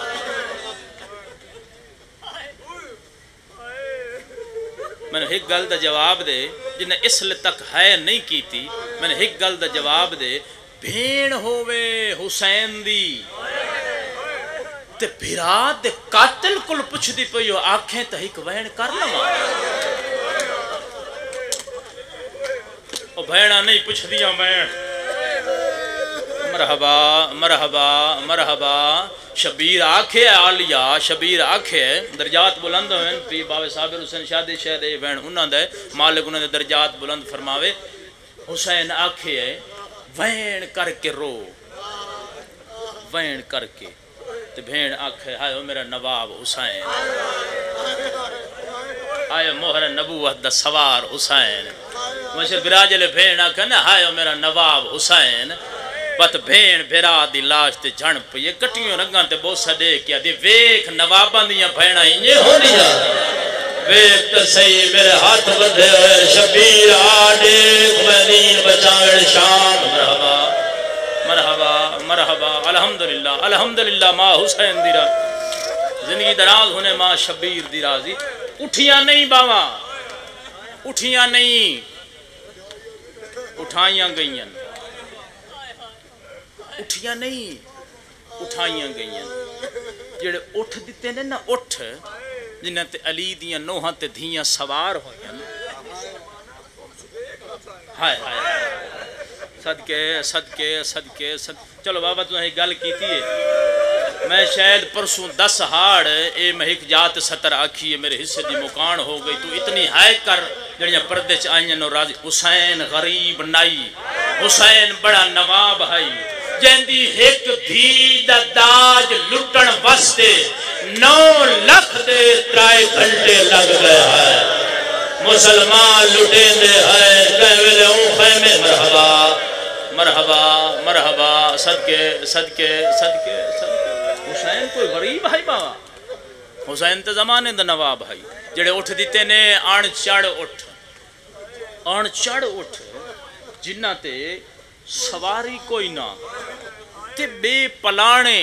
Speaker 1: میں نے ایک گل دا جواب دے جنہیں اس لئے تک ہے نہیں کی تھی میں نے ایک گل دا جواب دے بھین ہووے حسین دی تے بھراد دے قاتل کل پچھ دی پئیو آنکھیں تحیق وین کر لما او بھیڑا نہیں پچھ دیا میں مرحبا مرحبا مرحبا شبیر آنکھے آلیہ شبیر آنکھے درجات بلند ہوئے پی باوے صابر حسین شادی شہد وین انہاں دے مالک انہاں دے درجات بلند فرماوے حسین آنکھے وین کر کے رو وین کر کے تے بھین آنکھے ہائے میرا نواب حسین ہائے مہر نبوت دا سوار حسین مجھے براجل بھین آنکھے نا ہائے میرا نواب حسین بات بھین بھیرا دی لاش تے جھن پہ یہ کٹیوں رنگاں تے بوسا دے کیا دی ویک نواباں دیاں بھینا انجے ہو دیا ویک تے صحیح میرے ہاتھ بدھے ہوئے شبیر آڈیک مدین بچاوڑ شام مرحبا مرحبا مرحبا الحمدللہ الحمدللہ ماں حسین دی راضی زندگی دراز ہونے ماں شبیر دی راضی اٹھیاں نہیں باوا اٹھیاں نہیں اٹھائیاں گئیاں اٹھیاں نہیں اٹھائیاں گئیاں جڑے اٹھ دیتے نے نا اٹھ جنہاں تے علی دیاں نوہاں تے دھیاں سوار ہویاں ہائے ہائے صدقے صدقے صدقے چلو بابا تو ہی گل کیتی ہے میں شاید پرسوں 10 ہاڑ اے مہک جات 70 آکھی میرے حصے دی مکان ہو گئی تو اتنی ہائے کر جڑیاں پردے چ آئیں نو راضی حسین غریب نائی حسین بڑا نواب ہائی جیندی ایک دھی دا داج لٹن واسطے 9 لاکھ دے 3 گھنٹے لگ گئے ہیں مسلمان لٹیں دے ہیں کہوے اون خیمے مرحبا مرحبا مرحبا صدقے صدقے صدقے صدقے حسین کوئی غریب ہے بابا حسین تے زمانے دا نواب ہے جڑے اٹھ دیتے نے آن چڑھ اٹھ جنہ تے سواری کوئی نہ تے بے پلانے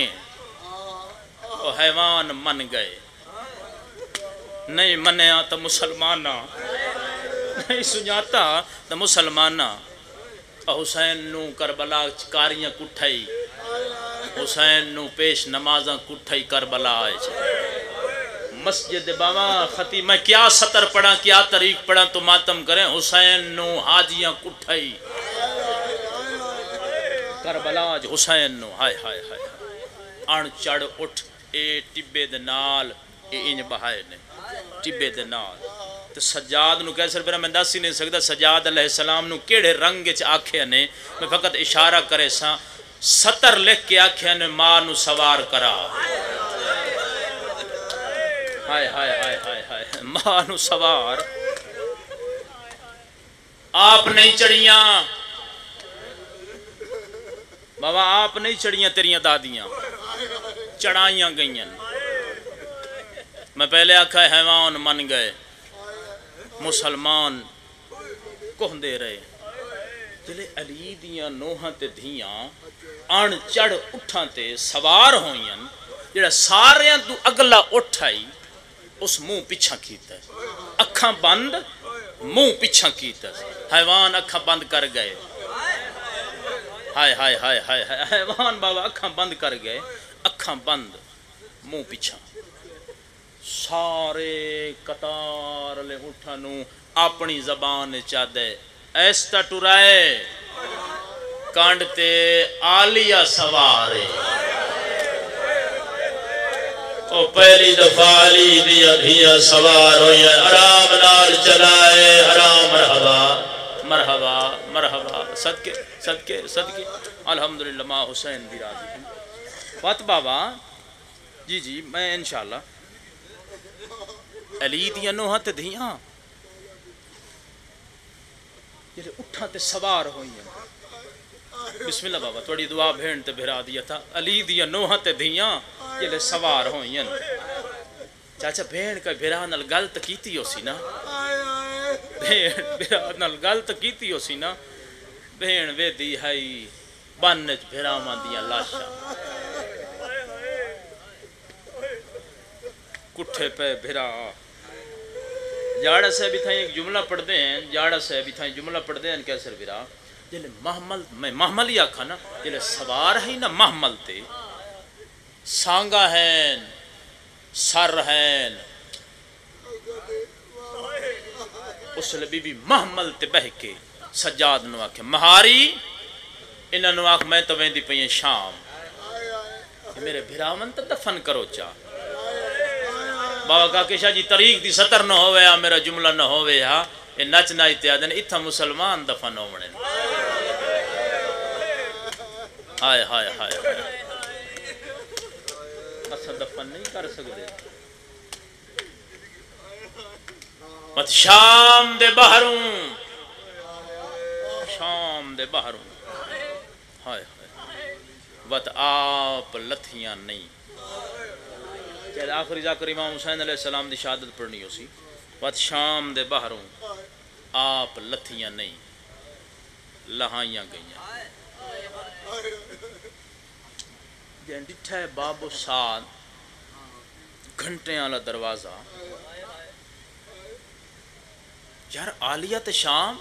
Speaker 1: حیوان من گئے نہیں منیا تو مسلمانہ نہیں سنجاتا تو مسلمانہ حسین نو کربلا کاریاں کٹھائی حسین نو پیش نمازاں کٹھائی کربلا آئے مسجد بابا خطیب میں کیا سطر پڑھا کیا طریق پڑھا تو ماتم کریں حسین نو حاجیاں کٹھائی کربلا حسین نو ہائے ہائے ہائے آن چڑھ اٹھ اے ٹبے دے نال اے انج بہائے نے ٹبے دے نال تو سجاد نو کیسر پھر میں دس ہی نہیں سکتا سجاد علیہ السلام نو کیڑے رنگ چ آکھے نے میں فقط اشارہ کرے سا سطر لکھ کے آکھے نے ماں نو سوار کرا ہائے ہائے ہائے ہائے ہائے ماں نو سوار آپ نہیں چڑھیاں بابا آپ نہیں چڑھیاں تیریاں دادیاں چڑھائیاں گئیاں میں پہلے آکھا حیوان من گئے مسلمان کہندے رہے جلے علی دیاں نوہاں تے دھیاں آن چڑھ اٹھاں تے سوار ہوئیاں جڑا ساریاں تو اگلا اٹھائی اس منہ پیچھا کیتا ہے اکھاں بند منہ پیچھا کیتا ہے حیوان اکھاں بند کر گئے ہائے ہائے ہائے ہائے حیوان بابا اکھاں بند کر گئے اکھاں بند منہ پیچھا سارے قطار لے اٹھانو اپنی زبان چادے ایستا ٹرائے کانڈتے آلیہ سوارے او پہلی دفعہ علی دیا دھیا سوار ہوئی آرام نال چلائے آرام مرحبا مرحبا مرحبا صدقے صدقے صدقے الحمدللہ ماں حسین بھی راضی ہیں بات بابا جی جی میں انشاءاللہ علی دیا نوہاں تے دھیاں جلے اٹھاں تے سوار ہوئی ہیں بسم اللہ بابا توڑی دعا بھین تے بھرا دیا تھا علی دیا نوہاں تے دھیاں جلے سوار ہوئی ہیں چاچا بھین کا بھرا نل گلت کیتی ہو سی نا بھین بھرا نل گلت کیتی ہو سی نا بھین وے دی ہائی بانج بھرا ماں دیا لاشا کٹھے پہ بھرا جاڑا سے بھی تھا ایک جملہ پڑھ دیں جاڑا سے بھی تھا ایک جملہ پڑھ دیں کیسر بھرا جلے محمل میں محمل ہی آکھا نا جلے سوار ہی نا محمل تے سانگا ہیں سر ہیں اس لئے بی محمل تے بہ کے سجاد نو آکھے مہاری انہاں نو آکھ میں تو ویندی پئیں شام میرے بھراون تے دفن کرو چاہ بابا کہا کہ شاہ جی طریق دی سطر نہ ہوئے یا میرا جملہ نہ ہوئے یا یہ نچنا اتیادن اتھا مسلمان دفن ہونے ہائے ہائے ہائے اسا دفن نہیں کر سکتے مت شام دے بہروں شام دے بہروں ہائے ہائے وط آپ لتھیاں نہیں چاہے آخری ذاکر امام حسین علیہ السلام دی شہادت پڑھنی ہو سی وقت شام دے باہروں آپ لتھیاں نہیں لہائیاں گئیاں جہاں ڈٹھا ہے باب و ساد گھنٹے والا دروازہ یار آلیت شام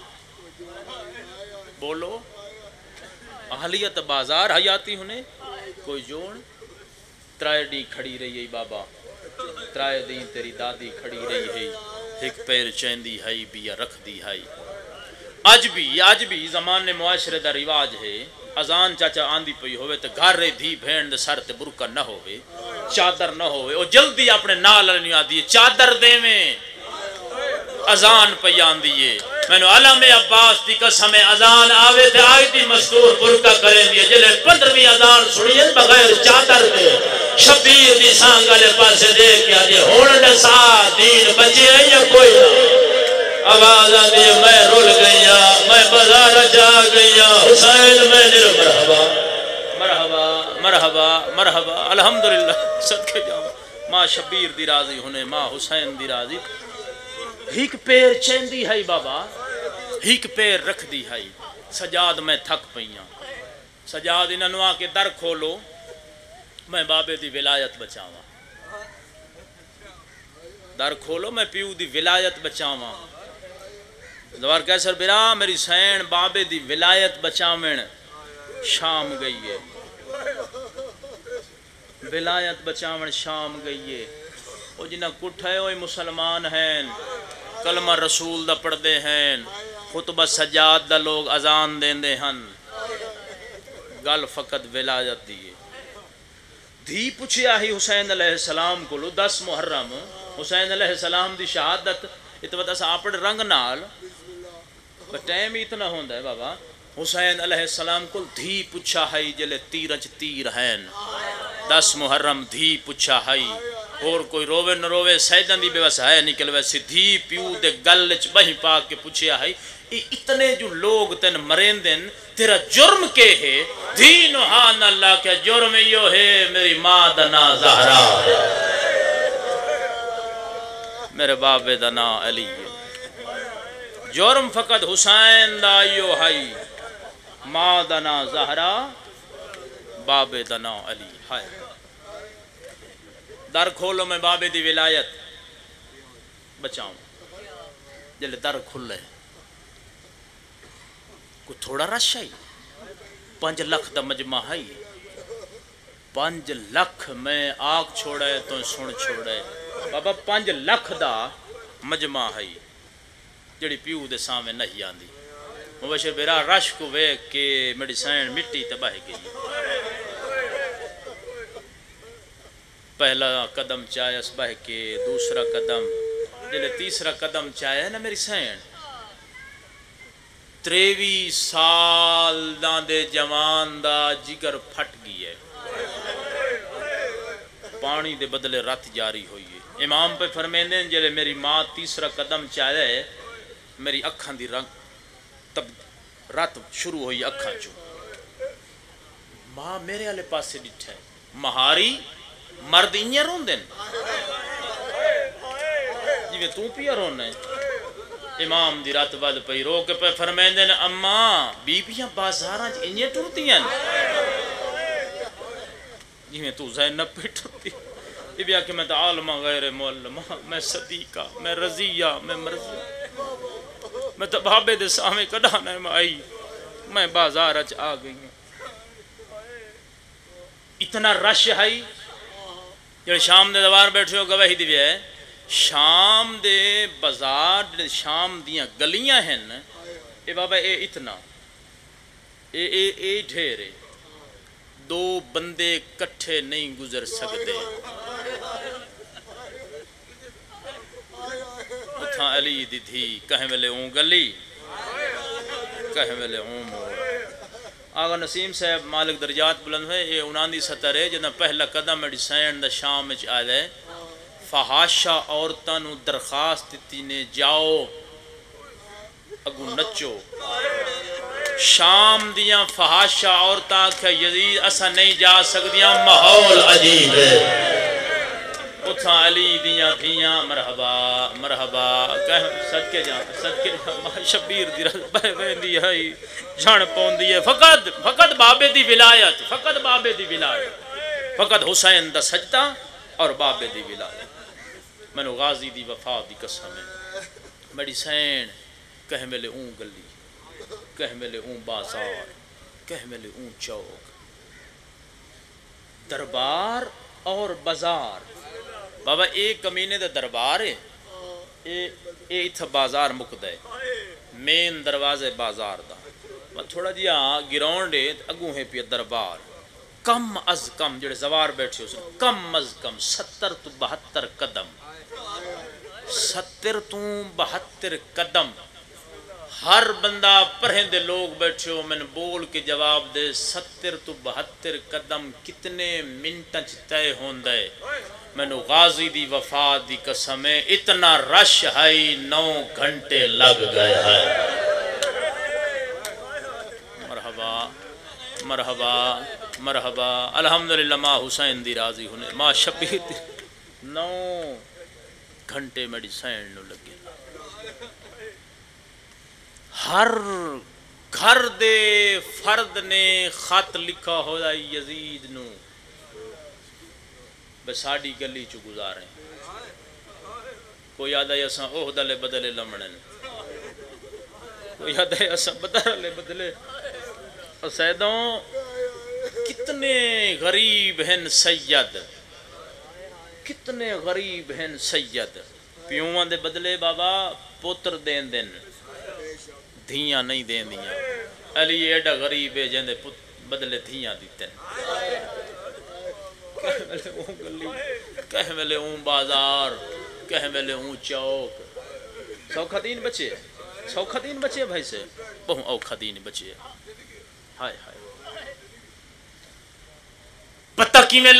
Speaker 1: بولو آلیت بازار حیاتی ہونے کوئی جوڑ ترائے دی کھڑی رہی ہے بابا ترائے دی تیری دادی کھڑی رہی ہے ایک پیر چیندی ہے بیا رکھ دی ہے آج بھی زمانے معاشرے دا رواج ہے اذان چاچا آندی پئی ہوئے تے گھر رہی دھی بھین دے سر تے برکا نہ ہوئے چادر نہ ہوئے او جلدی اپنے نال نہیں آدھی چادر دے میں اذان پئی آندیے میں نے علم عباس دی قسم اذان آوے تے آئی دی مستور برکا کریں دیے جلے 15ویں اذان سنیے بغیر چادر دے شبیر دی سانگلے پاسے دے کیا جے ہون نسا دین بچے ہیں یا کوئی نہ آواز آدھی میں رول گئیا میں بازار جا گئیا حسین میں نر مرحبا مرحبا مرحبا مرحبا الحمدللہ صدقے جاؤں ماں شبیر دی راضی ہونے ماں حسین دی راضی ہیک پیر چیندی ہے بابا ہیک پیر رکھ دی ہے سجاد میں تھک پئیاں سجاد انہوں کے در کھولو میں بابے دی ولایت بچاواں در کھولو میں پیو دی ولایت بچاواں دوار کیسر برا میری سین بابے دی ولایت بچاویں شام گئی ہے ولایت بچاویں شام گئی ہے وہ جنہ کٹھ ہے وہ مسلمان ہیں کلمہ رسول دا پڑھ دے ہیں خطبہ سجاد دا لوگ اذان دین دے ہیں گل فقط ولایت دیئے دھی پوچھیا ہی حسین علیہ السلام کو 10 محرم حسین علیہ السلام دی شہادت اتوتا سا اپنے رنگ نال ٹائم اتنا ہوندہ ہے بابا حسین علیہ السلام کو دھی پوچھا ہے جلے تیرچ تیر ہیں 10 محرم دھی پوچھا ہے اور کوئی روے نہ روے سیدن دی بے بس ہے نکل ویسے دھی پیو دے گلچ بہی پاک کے پوچھیا ہے اتنے جو لوگ تین مرین دن تیرا جرم کے ہے دھی نوحان اللہ کے جرم یو ہے میری ماں دنا زہرا میرے بابے دنا علی جرم فقط حسین دا یو ہے ماں دنا زہرا بابے دنا علی ہے در کھولو میں بابے دی ولایت بچاؤں جلے در کھلے کو تھوڑا رش ہے 5 لاکھ دا مجمع ہے 5 لاکھ میں آگ چھوڑے تو سن چھوڑے بابا 5 لاکھ دا مجمع ہے جڑی پیو دے سامنے نہیں آندی مبشر بیرا رش کو ویک کے میڈیسائن مٹی تباہ گئی پہلا قدم چاہے اس بہ کے دوسرا قدم جلے تیسرا قدم چاہے نا میری سین 23 سال دان دے جوان دا جگر پھٹ گئی ہے پانی دے بدلے رات جاری ہوئی ہے امام پہ فرمیندے جلے میری ماں تیسرا قدم چاہے میری اکھاں دی رنگ تب رات شروع ہوئی اکھاں چو ماں میرے والے پاسے ڈٹھے مہاری مرد انہیں رون دن جی تو پیا رونا ہے امام دی رات بعد پئی رو کے پہ فرمائیں دن اماں بیبیاں بازاراں انہیں ٹرتی ہیں جی تو زینب پہ ٹرتی یہ بھی آکے میں تو عالمہ غیر معلمہ میں صدیقہ میں رضیہ میں مرضیہ میں تو بابے دے سامنے کڑانا ہے میں آئی میں بازار اچ آ گئی ہوں اتنا رش ہے جو شام دے دوار بیٹھے ہو گواہی دی بھی ہے شام دے بازار شام دیاں گلیاں ہیں اے بابا اے اتنا اے ڈھیرے 2 بندے کٹھے نہیں گزر سکتے اتھا علی دی تھی کہیں ویلے اون گلی کہیں ویلے اون موڑ آغا نسیم صاحب مالک درجات بلند ہوئے یہ 29 سطر ہے جنہاں پہلا قدم میڈی سینڈ دا شام میں آئے دے فحاشا عورتانو درخواست دیتی نے جاؤ اگو نچو شام دیاں فحاشا عورتاں کہ یزید اسا نہیں جا سکدیاں ماحول عجیب ہے اتھا علی دیاں تھیاں مرحبا مرحبا صدقے جاں صدقے جاں شبیر دی رضبہ ویندی ہے جھن پوندی ہے فقط بابے دی ولایت فقط بابے دی ولایت فقط حسین دا سجدہ اور بابے دی ولایت میں نے غازی دی وفا دی قسم ہے میری سین کہہ ملے اون گلی کہہ ملے اون بازار کہہ ملے اون چوک دربار اور بازار بابا ایک کمینے دا دربار ہے اے اتھا بازار مکدہ ہے مین دروازے بازار دا تھوڑا جہا گراؤنڈ ہے اگوں ہے پیا دربار کم از کم جڑے زوار بیٹھے ہو کم از کم 70 تو 72 قدم 70 تو 72 قدم ہر بندہ پرہندے لوگ بیٹھے ہو میں نے بول کے جواب دے 70 تو 72 قدم کتنے منٹاں چ طے ہوندا ہے میں نے غازی دی وفات دی قسم ہے اتنا رش ہے 9 گھنٹے لگ گئے ہیں مرحبا مرحبا مرحبا الحمدللہ ماں حسین دی راضی ہونے ماں شبیر دی 9 گھنٹے میری سین نو لگے ہر گھر دے فرد نے خط لکھا ہوا یزید نو بے ساڑی گلی چو گزاریں کوئی یاد ہے اساں عہدہ بدلے لمڑن کوئی یاد ہے اساں بدلے بدلے سیدوں کتنے غریب ہیں سید کتنے غریب ہیں سید پیوان دے بدلے بابا پوتر دین دن دھیاں نہیں دین دیاں علی ایڈا غریب ہے جن دے بدلے دھیاں دیتے کہہ ملے اون گلی کہہ ملے اون بازار کہہ ملے اون چوک سوکھا دین بچے بھائی سے بہت اوکھا دین بچے ہائے ہائے پتہ کیویں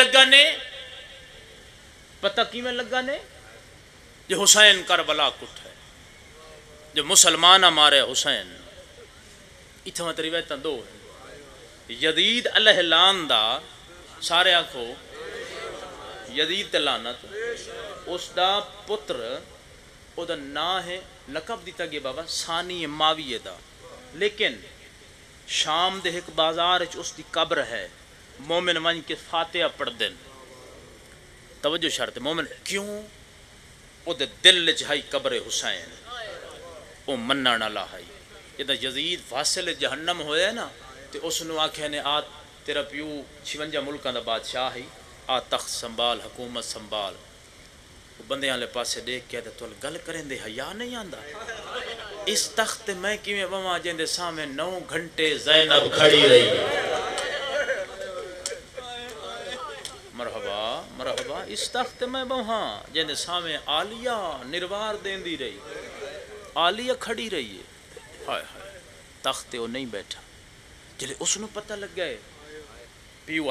Speaker 1: لگا نے جو حسین کربلا کٹ ہے جو مسلمان مارے حسین اتنا روایتاں دو ہیں یزید علیہ لان دا سارے آنکھو یزید لعنت اس دا پتر او دا نا ہے لقب دیتا گیا بابا ثانی معاویہ دا لیکن شام دے ایک بازار اس دی قبر ہے مومن ون کے فاتحہ پڑھ دن توجہ شرط مومن کیوں او دے دل چاہی قبر حسین او مننا نہ لاہائی یہ دا یزید فاصل جہنم ہویا ہے نا تے اس نو آکھے نے آ تیرا پیو 56 ملکاں دا بادشاہ ہی آ تخت سنبھال حکومت سنبھال بندیاں لے پاسے دیکھ کے تو گل کریں دے حیا نہیں آندا اس تخت میں کیویں بواں جندے سامنے 9 گھنٹے زینب کھڑی رہی مرحبا مرحبا اس تخت میں بواں جندے سامنے عالیہ نروار دیندی رہی عالیہ کھڑی رہی ہے ہائے ہائے تخت وہ نہیں بیٹھا جلے اس نو پتہ لگ گئے پیو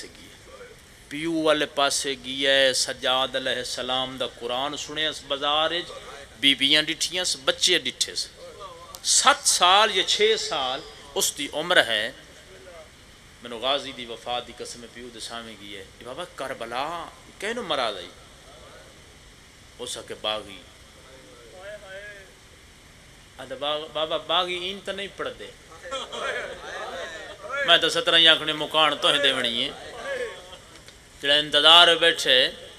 Speaker 1: والے پاسے گیا سجاد علیہ السلام دا قرآن سنے اس بازار بیبیاں ڈٹھیاں بچے ڈٹھے 7 سال یا 6 سال اس دی عمر ہے میں غازی دی وفات دی قسم پیو دے سامنے گیا ہے بابا کربلا کہنو مرا دائی ہو سکے باغی بابا باغی این تو نہیں پڑھ دے میں تو 17 آنکھنے مکان تو ہی دے بنی ہے جڑا انتظار بیٹھے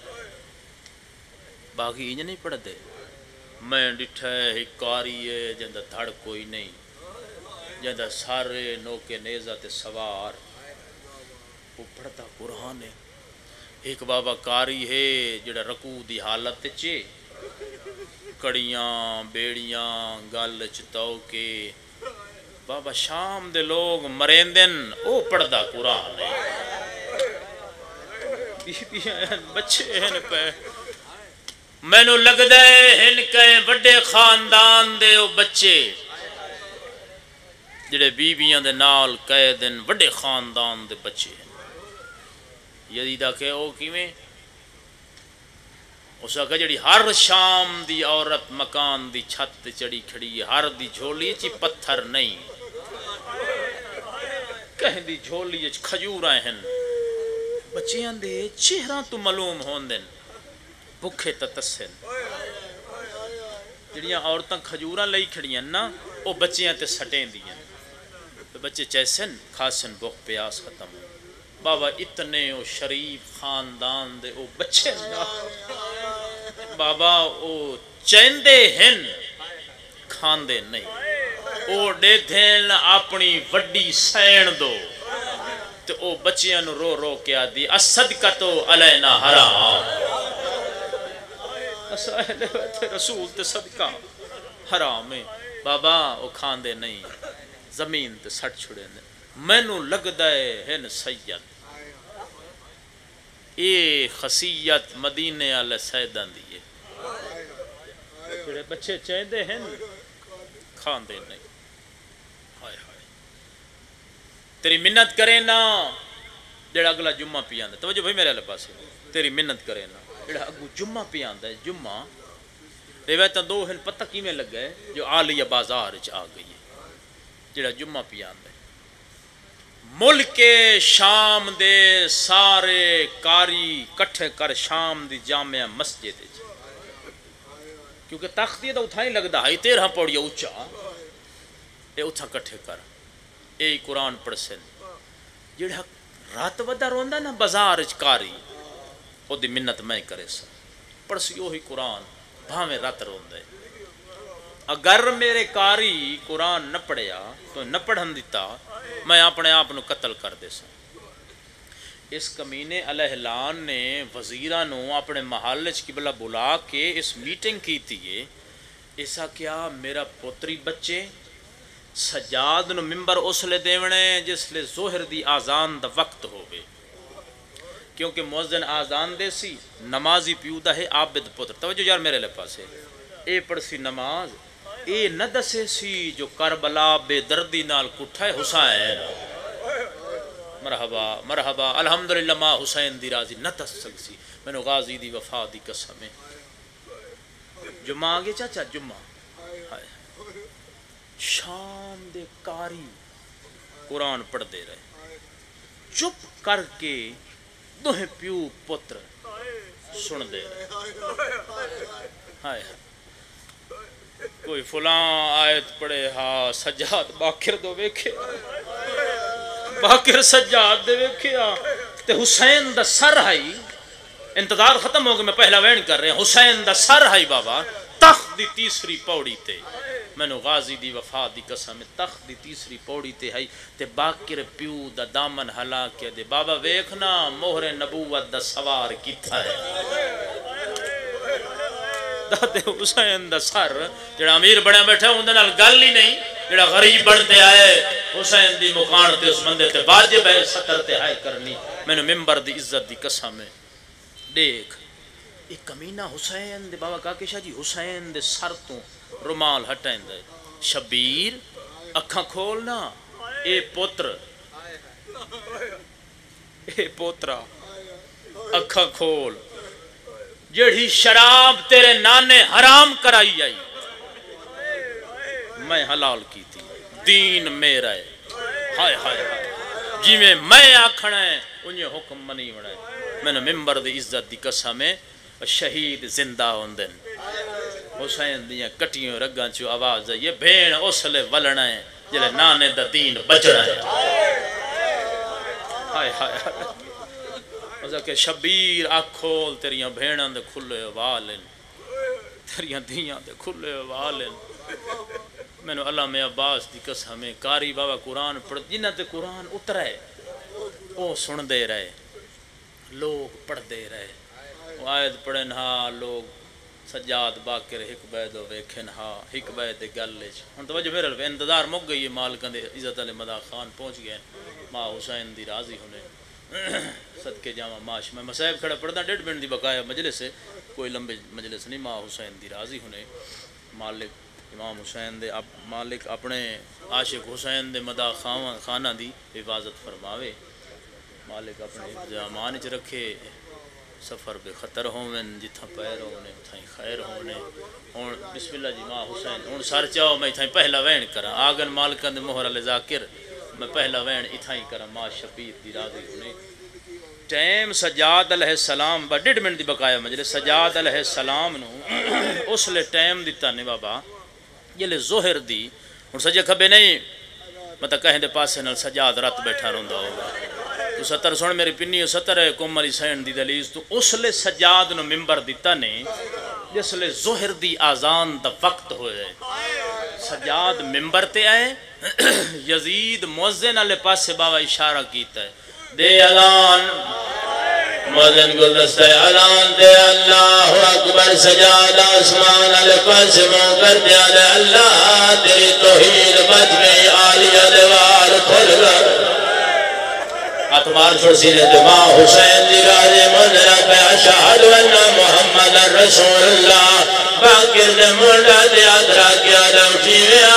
Speaker 1: باغی این نہیں پڑھ دے میں ڈٹھے ایک کاری ہے جندہ دھڑ کوئی نہیں جندہ سارے نوکے نیزہ تے سوار وہ پڑھتا قرآن ہے ایک بابا کاری ہے جڑا رکوع دی حالت چے کڑیاں بیڑیاں گل چتاؤ کے بابا شام دے لوگ مریندن او پڑھدا قرآن ہے بچے ہیں پہ میں نو لگ دے ہن کہیں بڑے خاندان دے او بچے جڑے بیبیاں دے نال کہے دن بڑے خاندان دے بچے ہیں یزیدہ کہ او کیویں اس کا جڑی ہر شام دی عورت مکان دی چھت چڑی کھڑی ہر دی جھولی چی پتھر نہیں کہیں دی جھولی چ کھجوراں ہیں بچیاں دے چہراں تو معلوم ہون دن بھکھے تتسن جڑیاں عورتاں کھجوراں لئی کھڑیاں نا او بچیاں تے سٹیں دیاں بچے چیسن کھاسن بھوک پیاس ختم بابا اتنے او شریف خاندان دے او بچے نا بابا او چیندے ہن کھاندے نہیں او دے دھین اپنی وڈی سین دو تو او بچیاں نو رو رو کے آدھی الصدقۃ علینا حرام رسول تے صدقہ حرام ہے بابا او کھاندے نہیں زمین تے سٹ چھڑے نے مینوں لگدا ہے ہن سید اے خصیت مدینے والے سیداں دی ہے جڑے بچے چاہندے ہیں کھاندے نہیں ہائے ہائے تیری منت کرے نا جڑا اگلا جمعہ پی آندا توجہ بھائی میرے والے پاسے تیری منت کرے نا جڑا اگو جمعہ پی آندا ہے جمعہ روایتاں دو ہیں پتہ کیویں لگا ہے جو عالیہ بازار وچ آ گئی ہے جڑا جمعہ پی آندا ہے ملک شام دے سارے کاری کٹھے کر شام دی جامع مسجد کیونکہ تختی تو اتھا ہی لگتا ہے 13 پوڑیا اچا یہ اتھا کٹھے کر یہ قرآن پڑھ سن جڑا رات ودا روندا نا بازار کاری او دی منت میں کرے سا پڑھ سی وہی قرآن بھاویں رات روندا ہے اگر میرے کاری قرآن نہ پڑھیا تو نہ پڑھن دیتا میں اپنے آپ نو قتل کر دے سا اس کمینے علیہ لان نے وزیرانو اپنے محل قبلہ بلا کے اس میٹنگ کی تھی ایسا کیا میرا پوتری بچے سجاد نو ممبر اس لے دیونے جس لے ظہر دی آزان دا وقت ہوئے کیونکہ مؤذن آزان دے سی نمازی پیودا ہے عابد پتر توجہ یار میرے لے پاسے اے پڑھ سی نماز اے نہ دسے سی جو کربلا بے دردی نال کٹھا ہے حسین مرحبا مرحبا الحمدللہ ما حسین دی راضی نہ دس سکسی میں نو غازی دی وفا دی قسم جمعہ آگے چاچا جمعہ شام دے کاری قرآن پڑھ دے رہے چپ کر کے دوہیں پیو پتر سن دے رہے کوئی فلاں آیت پڑھے ہاں سجاد باکر دو ویکھے باکر سجاد دے ویکھے تے حسین دا سر ہائی انتظار ختم ہو گیا میں پہلا وین کر رہے ہیں حسین دا سر ہائی بابا تخت دی تیسری پوڑی تے میں نو غازی دی وفا دی قسم تخت دی تیسری پوڑی تے ہائی تے باکر پیو دا دامن ہلا کے دے بابا ویکھنا مہر نبوت دا سوار کیتھا ہے دادے حسین دا سر جڑا امیر بڑے بیٹھے ہوندے نال گل ہی نہیں جڑا غریب بنتے آئے حسین دی مکان تے اس بندے تے واجب ہے سطر تے ہائے کرنی میں نے ممبر دی عزت دی قسم ہے دیکھ ایک کمینہ حسین دے بابا کاکے شاہ جی حسین دے سر تو رومال ہٹائیں دے شبیر اکھاں کھولنا اے پوترا اکھاں کھول جڑی شراب تیرے نانے حرام کرائی آئی میں حلال کی تھی دین میرا ہے ہائے ہائے جی میں آکھنا ہے انہیں حکم منی وڑا ہے میں نے ممبر دی عزت دی قسم ہے شہید زندہ ہوندن حسین دیاں کٹیوں رگاں چو آواز ہے یہ بھین اس لے ولنا ہے جلے نانے دا دین بچنا ہے ہائے ہائے ہائے کہ شبیر آنکھ کھول تیریاں بھیناں دے کھلے والن تیریاں دیاں دے کھلے والن میں نے اللہ میں عباس دی قسم ہے کاری بابا قرآن پڑھ جنہ تے قرآن اترائے وہ سن دے رہے لوگ پڑھ دے رہے وہ آیت پڑھن ہاں لوگ سجاد باکر ہک بیدو ویکھن ہاں ہک بید گلج ہن توجہ میرے لئے انتظار مک گئی ہے مالکن دے عزت علی مدا خان پہنچ گئے ماں حسین دی راضی ہونے صدقے جامع ماش میں مسائب کھڑا پڑھتا 1.5 منٹ دی بقایا مجلس ہے کوئی لمبے مجلس نہیں ماں حسین دی راضی ہونے مالک امام حسین دے مالک اپنے عاشق حسین دے مدا خانہ دی حفاظت فرماوے مالک اپنے امان چ رکھے سفر بے خطر ہونے جتھا پیر ہونے اتھائی خیر ہونے اور بسم اللہ جی ماں حسین ہوں سر چاہو میں اتھائی پہلا وین کرا آگن مالکن دے مہر علی ذاکر میں پہلا وین اتھائی کرا ماں شبیر دی راضی ہونے ٹیم سجاد علیہ السلام با 1.5 منٹ دی بقایا مجلس سجاد علیہ السلام نو اس لے ٹیم دیتا نے بابا یہ لے ظہر دی اور سجے کھبے نہیں مطلب کہیں دے پاسے نال سجاد رات بیٹھا رہندا ہوگا تو ستر سن میری پنی ستر ہے کم علی سین دی دلیز تو اس لے سجاد نو ممبر دیتا نے جس لے ظہر دی آزان دا وقت ہوئے سجاد ممبر تے آئے یزید موزن علی پاس سے بابا اشارہ کیتا ہے دے اذان مؤذن گلدستہ اعلان دے اللہ اکبر سجاد آسمان الفاظ منہ کر دیا دے اللہ تیری توحید بچ گئی عالیہ دیوار کھل کر اتمار چھوڑ سینے دماء حسین دی راضی منظرہ پہ اشہد انہ محمد رسول اللہ باقر دے منڈا دے ادرا کیا دے اٹھی ویا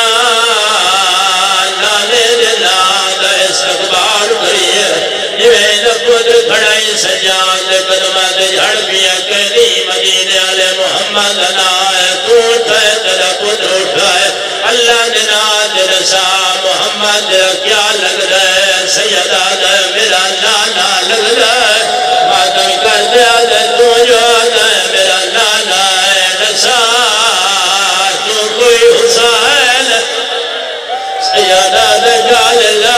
Speaker 1: نانے دے ناد استقبال کریے جویں دے قدر کھڑائی سجاد دے قدمہ دے جھڑ پیا کہنی مدینے علی محمد نائے تو اٹھائے تیرا قدر اٹھائے اللہ دے ناد دے رسا محمد دے کیا لگ رہے سیدہ دے میرا نانا لگ رہے ماتم کر دیا دے تو جو دے میرا نانا رسا تو کوئی حسین سیدہ دے جال اللہ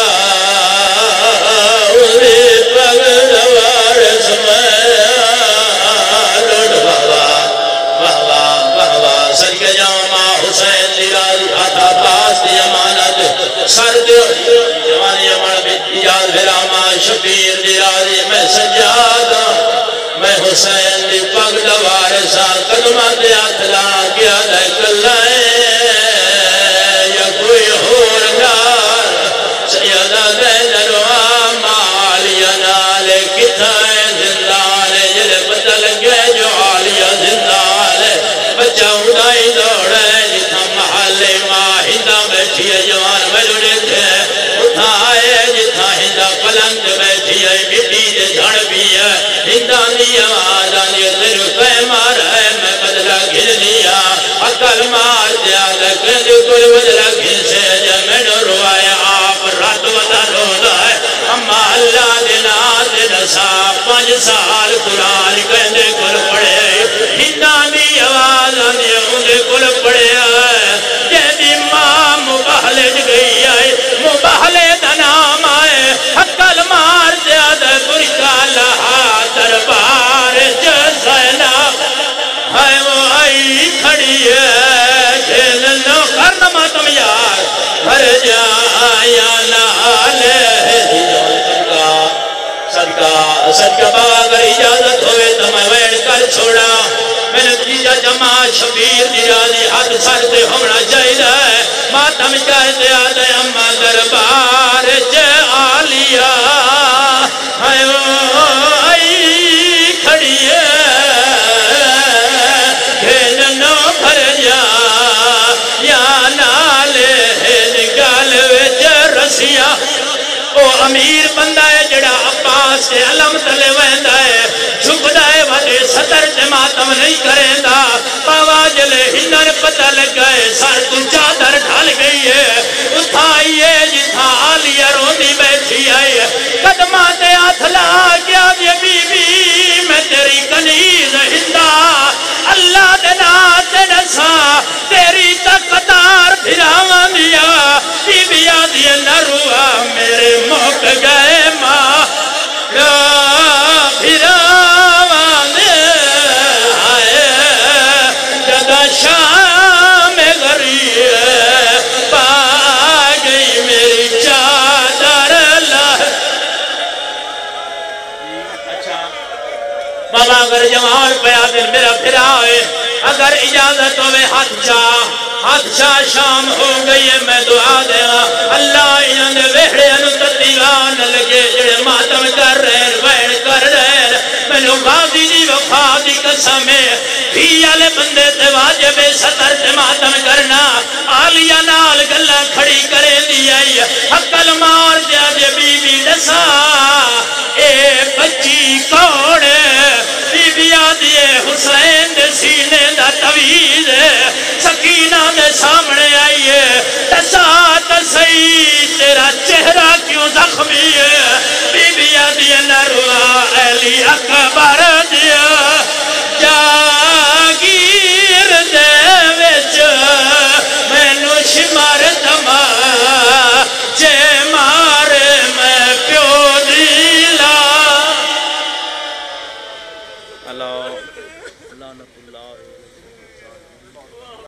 Speaker 1: سرد جوانی امر بیتیاد بھراما شبیر دیرازی میں سجادہ میں حسین دی پگ دوار سار قدمہ دے اتلا کیا دے کلائے یا کوئی ہور نار سیدہ دے نروہ مالیہ نالے کتھائے زندالے جلے پتہ لگے جو عالیہ زندالے بچہ اڑائی دوڑے جتھا محلے ماہندہ بیٹھی ہے جوان ملو دیکھے اتھا آئے جتھا ہندہ پلنگ بیٹھی ہے مٹی دے جھڑ بھی ہے ہندہ نہیں آواز آنی تیر پہ مار ہے میں بدلہ گھر لیا عقل مار دیا لیکن کل بدلہ گھر سے جمین روائے آپ رات وطا رولا ہے اما اللہ دینا دنسا 5 سال قرآن کہنے کل پڑے ہندہ نہیں آواز آنی انہیں کل پڑے جیدی ماں مباہلج گئی آئے مباہلے دنام آئے حقل مار دیا دے برکا لہا دربار جزینا ہے وہ آئی کھڑی ہے جھیل نو کرنا ماتم یار بھر جایا نالے صدقہ بابا اگر اجازت ہوئے تو میں ویڑ کر چھوڑا میں نے تیجا جمع شبیر دیرازی حد سر دے ہونا چاہیے ماتم کہتے آدھے اما دربار جے آلیا ہے وہ آئی کھڑی ہے گھن نو بھر جا یا نالے نگال وچ رسیا او امیر بندہ ہے جڑا عباس کے علم تلے ویندہ ہے جھکدہ ہے وڈے صدر تے ماتم نہیں کریں دا باوا جلے ہنر پتہ لگ گئے سر تو چادر ڈھال گئی ہے اٹھائیے جتھا آلیہ روندی بیٹھی آئی قدمہ تے آتھلا کیا دے بی بی میں تیری کنیز ہندہ اللہ دے نات نسا تیری تقدار پھراواں دیا بی بی آدھی نروہ میرے موک گئے ماں پھراواں دے آئے جدہ شام غریب پا گئی میری چادر لہ بابا اگر جوان پیا دل میرا پھراوے اگر اجازت ہوئے ہاتھ چاہ شام ہو گئی ہے میں دعا دیا اللہ انہوں نے ویڑے انہوں دیوان لگے جڑے ماتم کر رہے ویڑ کر رہے میں نے غازی دی وفا دی قسم بھی آلے بندے تے واجب سطر تے ماتم کرنا آلیہ نال گلہ کھڑی کرے دی آئی حقل مار دیا جے بی بی دسا اے بچی کوڑے بی بی آدھیے حسین دے سینے دا طویل سکینہ دے سامنے آئیے دسا تسی تیرا چہرہ کیوں زخمی ہے بی بی آدھیے نروہ علی اکبر دیا جاگیر دے وچ میں نوش مار دما جے مارے میں پیو دیلا اللہ